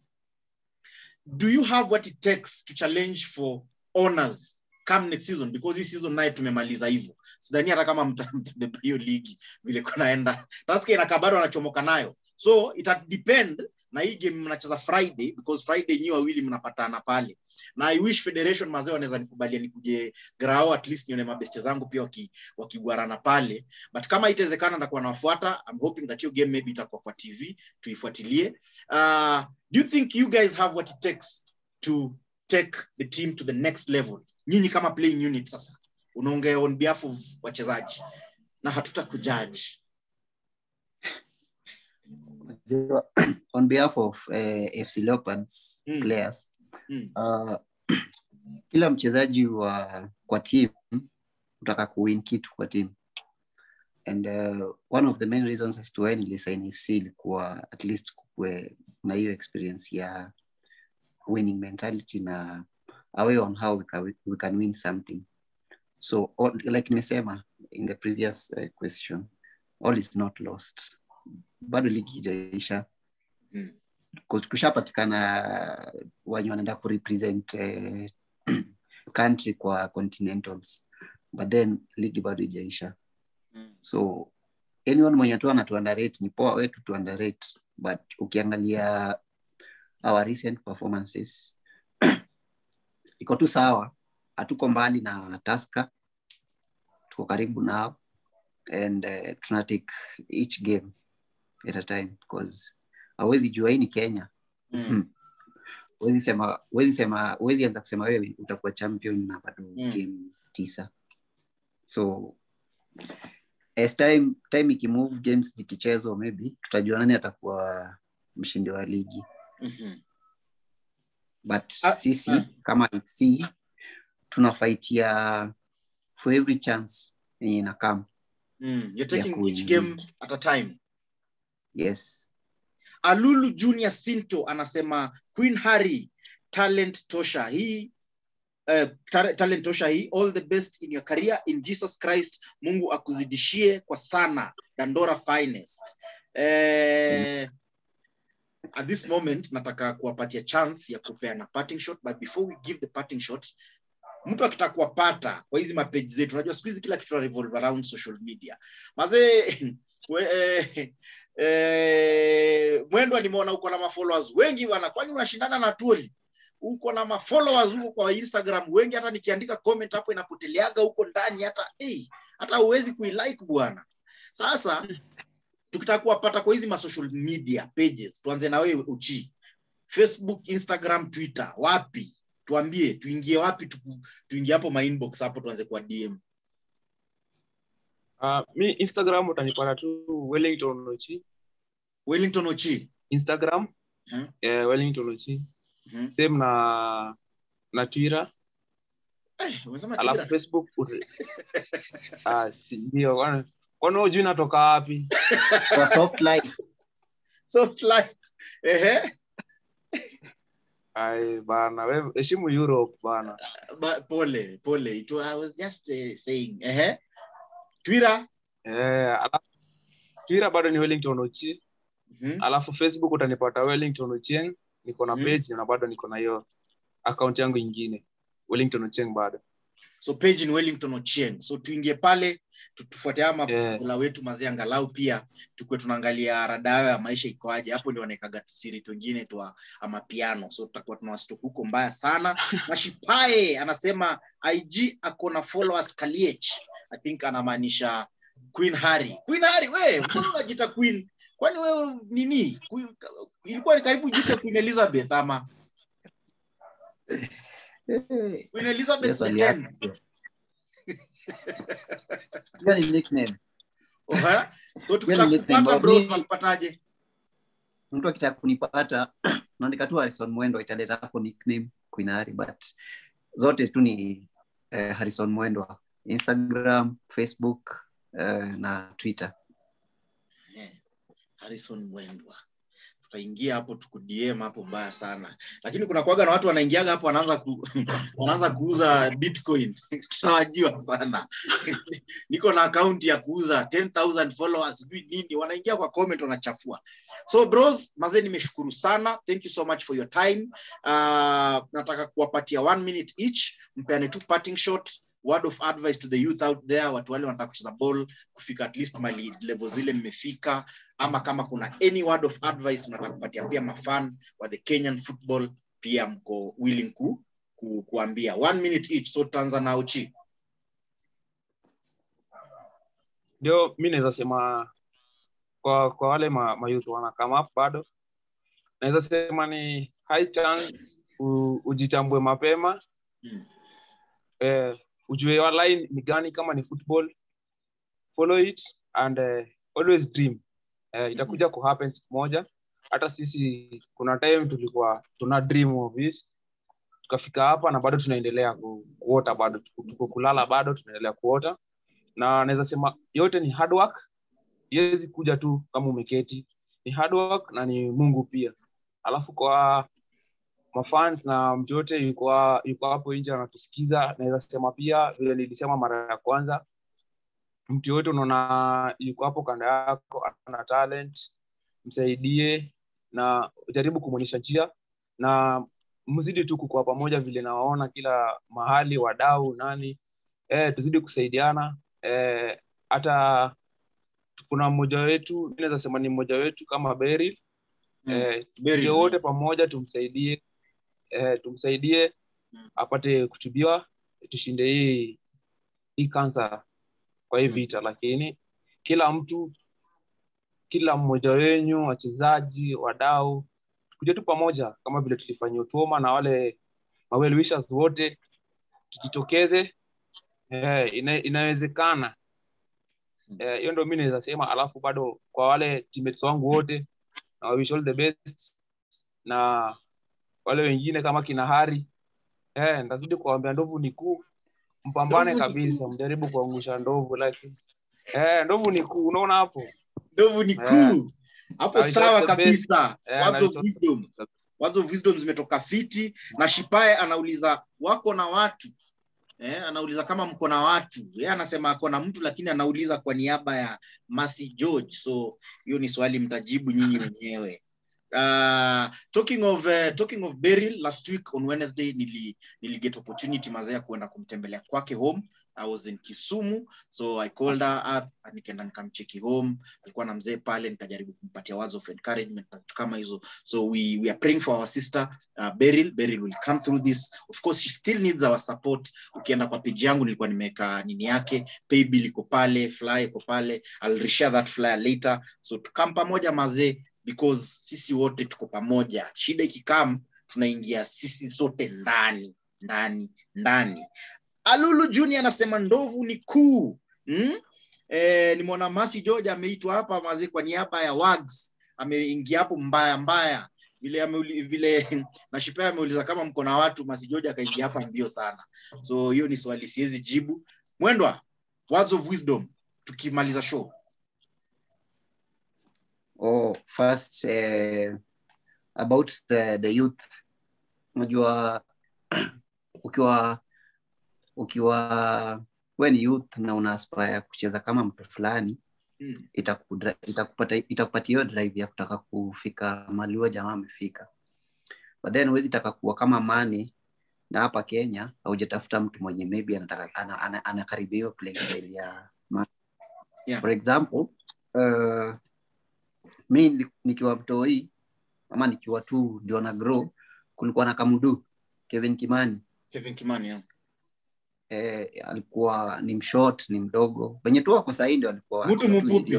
do you have what it takes to challenge for honors come next season? Because this season naye tumemaliza hivyo, sidhani hata kama mtabeba hiyo ligi vile kunaenda. Tusker inakaa bado anachomoka nayo, so it depend na hii game mnacheza Friday, because Friday nyi wawili mnapatana pale, na I wish federation mazee wanaweza nikubalia nikuje grao at least nione mabeste zangu pia wakiguarana pale, but kama itawezekana ndakuwa nawafuata. I'm hoping that your game maybe itakuwa kwa TV tuifuatilie. Do you think you guys have what it takes to take the team to the next level? Nyinyi kama playing unit sasa unaongea on behalf of wachezaji na hatutakujudge. On behalf of FC Leopards players, kila mchezaji kwa team utaka kuwin kitu kwa team, and one of the main reasons as to why nilisign FC ilikuwa at least kukue na hiyo experience ya winning mentality na away on how we can win something. So like nimesema in the previous question, all is not lost. Bado ligi haijaisha. Kushapatikana wenye wanaenda kurepresent country kwa continentals, but then ligi bado haijaisha. So anyone mwenye tu anatu underrate ni poa wetu tu underrate, but ukiangalia our recent performances iko tu sawa, hatuko mbali na Tusker, tuko karibu nao, and tunatake each game at a time, because hawezi jua hii ni Kenya. Huwezi anza kusema wewe utakuwa champion na bado game 9. So as time ikimove, games zikichezwa, maybe tutajua nani atakuwa mshindi wa ligi. But sisi kama FC tunafightia for every chance yenye inakam. You're taking each game at a time. Yes. Alulu Junior Sinto anasema Queen Harry talent tosha hii, talent tosha hii, all the best in your career in Jesus Christ, Mungu akuzidishie kwa sana, Dandora finest. At this moment nataka kuwapatia chance ya kupeana parting shot, but before we give the parting shot, mtu akitaka kuwapata kwa hizi mapage zetu, unajua siku hizi kila kitu revolve around social media. Maze Mwendwa nimeona uko na followers wengi bana, kwani unashindana na Tuli? Uko na followers huko kwa Instagram wengi, hata nikiandika comment hapo inapoteleaga huko ndani, hata huwezi kuilike bwana. Sasa tukitaka kuwapata kwa hizi social media pages, tuanze na wewe Uchi. Facebook, Instagram, Twitter, wapi? Tuambie tuingie wapi, tuingie hapo my inbox hapo tuanze kwa DM. Mi Instagram utanipata tu Wellington Ochi. Wellington Ochi Instagram. Wellington Ochi. Same na Twitter. Unasema Twitter. Alafu Facebook ndio kwani unajua natoka wapi? So soft life. Soft life. Ai bana, wewe heshimu Europe bana. Pole. I was just saying. Twitter. Alafu Twitter bado ni Wellington Ochi. Alafu Facebook utanipata Wellington Ochieng, niko na page na bado niko na hiyo account yangu nyingine Wellington Ochieng bado. So page ni Wellington Ochieng. So tuingie pale tufuate ama la wetu mazee, angalau pia tukue tunaangalia radao ya maisha iko aje. Hapo ndio wanekaga siri wengine tu ama piano. So tutakuwa tunawastock huko mbaya sana. Mashipae anasema IG akona followers Kaliech. I think anamaanisha Queen Harry. Queen Harry, wewe mbona unajita Queen? Kwani wewe nini? Ilikuwa ni karibu jita Queen Elizabeth ama? Queen Elizabeth again. Gani nickname? So tukipata bro tunapataje? Mtu akitaka kunipata naandika tu Harrison Mwendwa, italeta hapo nickname Queen Harry, but zote tu ni Harrison Mwendwa. Instagram, Facebook, na Twitter. Harrison Mwendwa. Tutaingia hapo tukudm hapo mbaya sana. Lakini kuna kuaga na watu wanaingiaga hapo wanaanza kuuza Bitcoin. Tunawajua sana. Niko na account ya kuuza 10,000 followers nini, wanaingia kwa comment wanachafua. So bros, mazee nimeshukuru sana. Thank you so much for your time. Nataka kuwapatia 1 minute each, mpeane tu parting shot, word of advice to the youth out there, watu wale wanataka kucheza ball kufika at least mali level zile mmefika, ama kama kuna any word of advice mnataka kupatia pia mafan wa the Kenyan football, pia mko willing kuambia. 1 minute each. So tuanza na Uchi. Ndio mimi naweza sema kwa wale youth wana come up bado, naweza sema ni high chance ujitambue mapema. Ujue your line ni gani, kama ni football follow it and always dream. Itakuja ku happen siku moja. Hata sisi kuna time tulikuwa tuna dream of this, tukafika hapa na bado tunaendelea kuota, bado tuko kulala, bado tunaendelea kuota. Na naweza sema yote ni hard work, iwezi kuja tu kama umeketi, ni hard work na ni Mungu pia. Alafu kwa mafans na mtu yote yuko hapo nje anatusikiza, naweza sema pia vile nilisema mara ya kwanza, mtu yote unaona yuko hapo kando yako ana talent, msaidie na jaribu kumwonyesha njia, na mzidi tu kukua pamoja vile nawaona kila mahali wadau nani, tuzidi kusaidiana. Hata kuna mmoja wetu, naweza sema ni mmoja wetu kama Beryl, tuje wote pamoja tumsaidie apate kutibiwa, tushinde hii kansa kwa hii vita. Lakini kila mmoja wenyu, wachezaji, wadau, tukuje tu pamoja kama vile tulifanyia Tuoma na wale well wishers wote, tujitokeze. Inawezekana. Hiyo ndio mimi naweza sema. Alafu bado kwa wale teammates wangu wote, na wish all the best, na wale wengine kama kina Hari, ndazidi kuambia ndovu ni kuu, mpambane kabisa, mjaribu kuangusha ndovu, lakini ndovu ni kuu, unaona hapo, ndovu ni kuu hapo. Sawa kabisa. Words of wisdom zimetoka fiti. Na Shipae anauliza wako na watu, anauliza kama mko na watu. Yeye anasema ako na mtu, lakini anauliza kwa niaba ya Mercy George. So hiyo ni swali mtajibu nyinyi wenyewe. Talking of Beryl, last week on Wednesday nili get opportunity mazaya kuenda kumtembelea kwake home. I was in Kisumu, so I called her up and nikaenda nikamcheki home. Alikuwa na mzee pale, nikajaribu kumpatia words of encouragement kama hizo. So we are praying for our sister Beryl. Beryl will come through this. Of course she still needs our support. Ukienda kwa page yangu nilikuwa nimeweka nini yake, paybill iko pale, flyer iko pale. I'll reshare that flyer later. So tukam pamoja mazee, because sisi wote tuko pamoja. Shida ikikam tunaingia sisi sote ndani. Alulu Junior anasema ndovu ni kuu. Nimeona Mercy George ameitwa hapa mazee kwa niaba ya Wags. Ameingia hapo mbaya. Vile na Shipae ameuliza kama mko na watu, Mercy George akaingia hapa mbio sana. So hiyo ni swali siwezi jibu. Mwendwa, words of wisdom tukimaliza show. First about the youth. Unajua ukiwa when youth na una aspire kucheza kama mtu fulani, itakupatia drive ya kutaka kufika mahali huyo jamaa amefika. But then huwezi taka kuwa kama Mane, na hapa Kenya haujatafuta mtu mwenye maybe anataka anakaribia playing style ya Mane. For example, mimi nikiwa mtoi ama nikiwa tu ndio na grow, kulikuwa na Kamudu, Kevin Kimani, alikuwa ni mshort, ni mdogo. Wenye tu wako sasa ndio alikuwa mtu mfupi.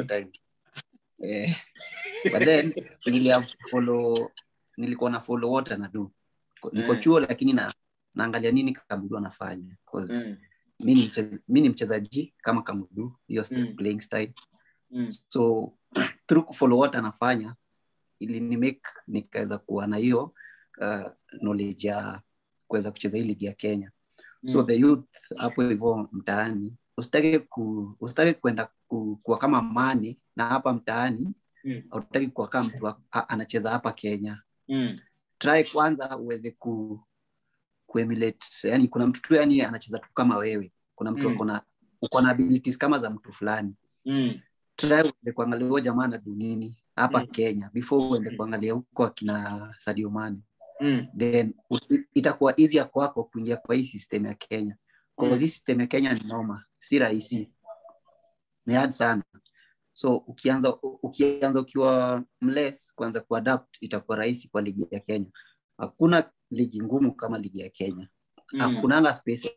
But then nilikuwa na follow wote anadu. Niko chuo lakini naangalia nini Kamudu anafanya, because mimi ni mchezaji kama Kamudu, hiyo playing style. So through follow what anafanya ili nikaweza kuwa na hiyo knowledge ya kuweza kucheza hii ligi ya Kenya. So the youth hapo hivyo mtaani, usitake kwenda kuwa kama Mane, na hapa mtaani utaki kuwa kama mtu anacheza hapa Kenya. Try kwanza uweze kuemulate, yani kuna mtu tu yani anacheza tu kama wewe, kuna mtu uko na abilities kama za mtu fulani. Try uweze kuangalia huyo jamaa na dunini hapa Kenya before uende kuangalia huko akina Sadio Mane. Then itakuwa easy kwako kuingia kwa hii system ya Kenya. Kwa hii system ya Kenya ni noma, si rahisi, ni hard sana. So ukianza ukiwa mless kwanza kuadapt, itakuwa rahisi kwa ligi ya Kenya. Hakuna ligi ngumu kama ligi ya Kenya. Hakunanga space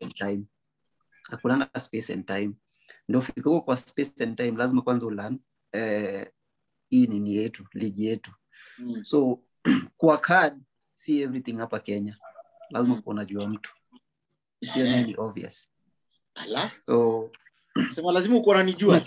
and time. Ndio fiko kwa space and time, lazima kwanza ulearn hii nini yetu, ligi yetu. So kwa card si everything hapa Kenya, lazima unajua mtu. Hiyo ni obvious. So sema lazima uko unanijua.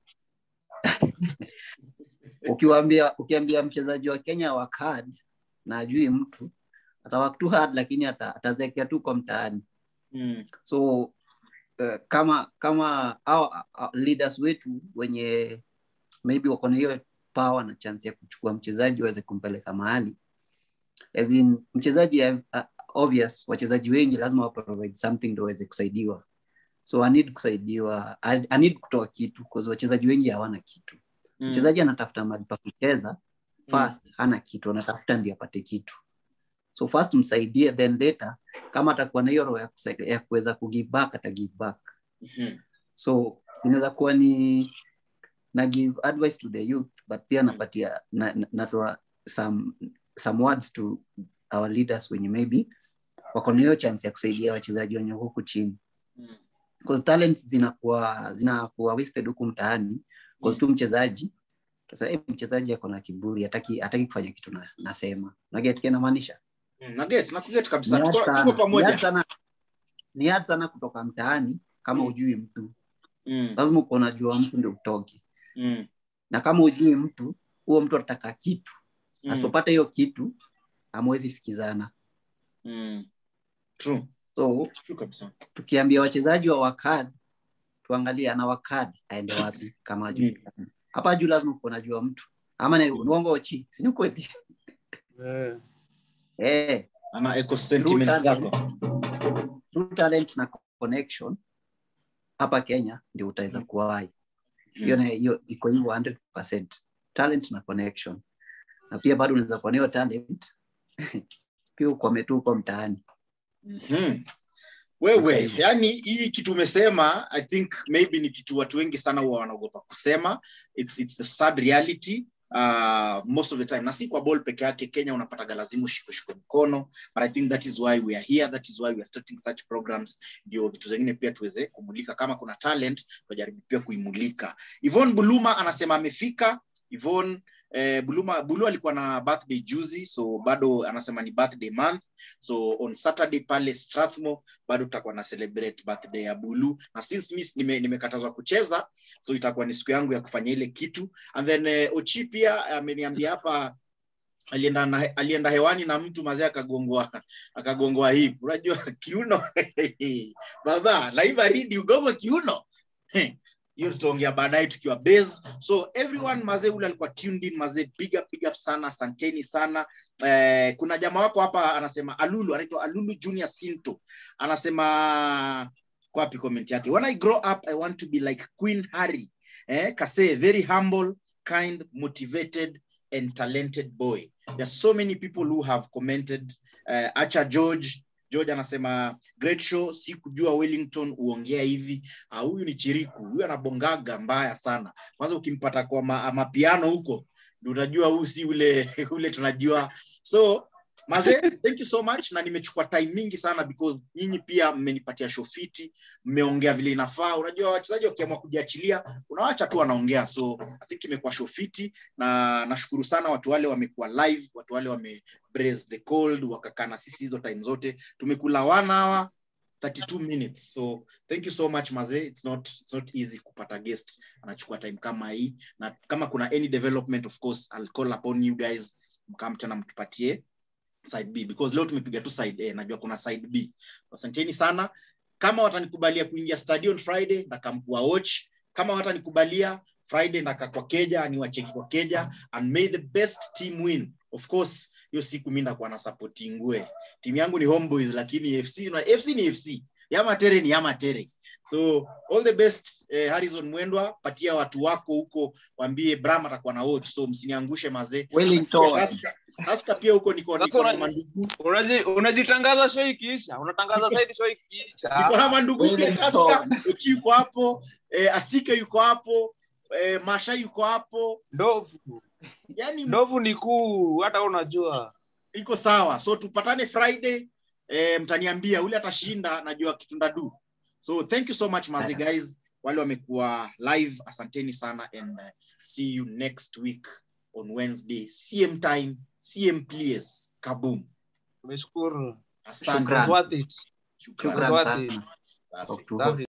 Ukiambia mchezaji wa Kenya wa card na ajui mtu, atawork too hard, lakini atazekea tu kwa mtaani. So kama our leaders wetu wenye maybe wako na hiyo power na chance ya kuchukua mchezaji waweze kumpeleka mahali, as in mchezaji obvious, wachezaji wengi lazima wa provide something ndio waweze kusaidiwa. So I need kusaidiwa, I need kutoa kitu kwa wachezaji wengi hawana kitu. Mchezaji anatafuta mahali pa kucheza first, hana kitu, anatafuta ndio apate kitu. So first msaidie, then later kama atakuwa na hiyo roho ya kuweza kugive back, ata give back. So inaweza kuwa ni na give advice to the youth, but pia napatia natoa some words to our leaders wenye maybe wako na hiyo chance ya kusaidia wachezaji wenye huku chini. Because talents zinakuwa wasted huku mtaani because tu mchezaji sasa mchezaji ako na kiburi, hataki kufanya kitu nasema. Na get kena maanisha? Na kuget kabisa. Tuko pamoja. Ni hard sana kutoka mtaani kama ujui mtu. Lazima uko unajua mtu ndio utoke. Na kama ujui mtu, huo mtu atataka kitu. Asipopata hiyo kitu, hamwezi sikizana. True. So, tukiambia wachezaji wa wakad, tuangalie ana wakad aende wapi kama ajui. Hapa juu lazima uko unajua mtu. Ama ni uongo ochi, si ni kweli? Ama eco sentiments zako. True talent na connection hapa Kenya ndio utaweza kuwahi. Hiyo iko hivyo 100%. Talent na connection. Na pia bado unaweza kuwa nayo talent pia uko umetuko mtaani. Wewe, yani hii kitu umesema, I think maybe ni kitu watu wengi sana huwa wanaogopa kusema. It's the sad reality. Most of the time, na si kwa ball peke yake, Kenya unapata lazima ushike mkono, but I think that is why we are here, that is why we are starting such programs, ndio vitu zingine pia tuweze kumulika. Kama kuna talent tujaribu pia kuimulika. Yvonne Buluma anasema amefika. Yvonne Bulu alikuwa na birthday juzi, so bado anasema ni birthday month. So on Saturday pale Strathmore bado tutakuwa na celebrate birthday ya Bulu, na since mimi nimekatazwa kucheza, so itakuwa ni siku yangu ya kufanya ile kitu. And then Ochi pia ameniambia hapa alienda hewani na mtu mazee akagongwa hivi. Unajua kiuno baba live read ugongo kiuno. Hiyo tutaongea baadaye tukiwa base. So everyone mazee ule alikuwa tuned in, mazee big up sana, asanteni sana. Kuna jamaa wako hapa anasema Alulu, anaitwa Alulu Junior Sinto. Anasema kwa wapi comment yake? When I grow up I want to be like Queen Harry. Kase very humble, kind, motivated and talented boy. There are so many people who have commented. Acha George anasema great show, si kujua Wellington uongea hivi. Huyu ni chiriku, huyu anabongaga mbaya sana. Kwanza ukimpata kwa mapiano huko ndio unajua huyu si ule tunajua. So maze, thank you so much, na nimechukua time mingi sana because nyinyi pia mmenipatia show fiti, mmeongea vile inafaa. Unajua wachezaji wakiamua kujiachilia unawaacha tu wanaongea. So I think imekuwa show fiti, na nashukuru sana watu wale wamekuwa live, watu wale wame brace the cold, wakakana sisi hizo time zote. Tumekula 1 hour 32 minutes. So thank you so much maze. It's not easy kupata guests anachukua time kama hii, na kama kuna any development of course I'll call upon you guys, mkamtana mtupatie side B, because leo tumepiga tu side A, najua kuna side B. Asanteni sana. Kama watanikubalia kuingia stadion Friday ndakamkuwa watch, kama watanikubalia Friday ndaka kwa Keja ni wacheki kwa Keja, and may the best team win. Of course hiyo siku mimi ndakuwa na supporting ngwe. Timu yangu ni Homeboys, lakini FC ni FC. Yamatere ni Yamatere. So all the best. Harrison Mwendwa, patia watu wako huko, waambie Bram atakuwa na watch, so msiniangushe maze. Wellington. Hasta pia huko niko na mandugu. Unajitangaza show ikiisha, unatangaza side show ikiisha. Niko na mandugu hasta, Uchi yuko hapo, Asike yuko hapo, Masha yuko hapo. Ndovu. Yani ndovu ni kuu, hata unajua. Iko sawa. So tupatane Friday. Mtaniambia ule atashinda, najua kitu ndadu. So thank you so much mazi guys, wale wamekuwa live, asanteni sana, and see you next week on Wednesday, same time, same place. Kaboom. Tumeshukuru. Asante. Shukran.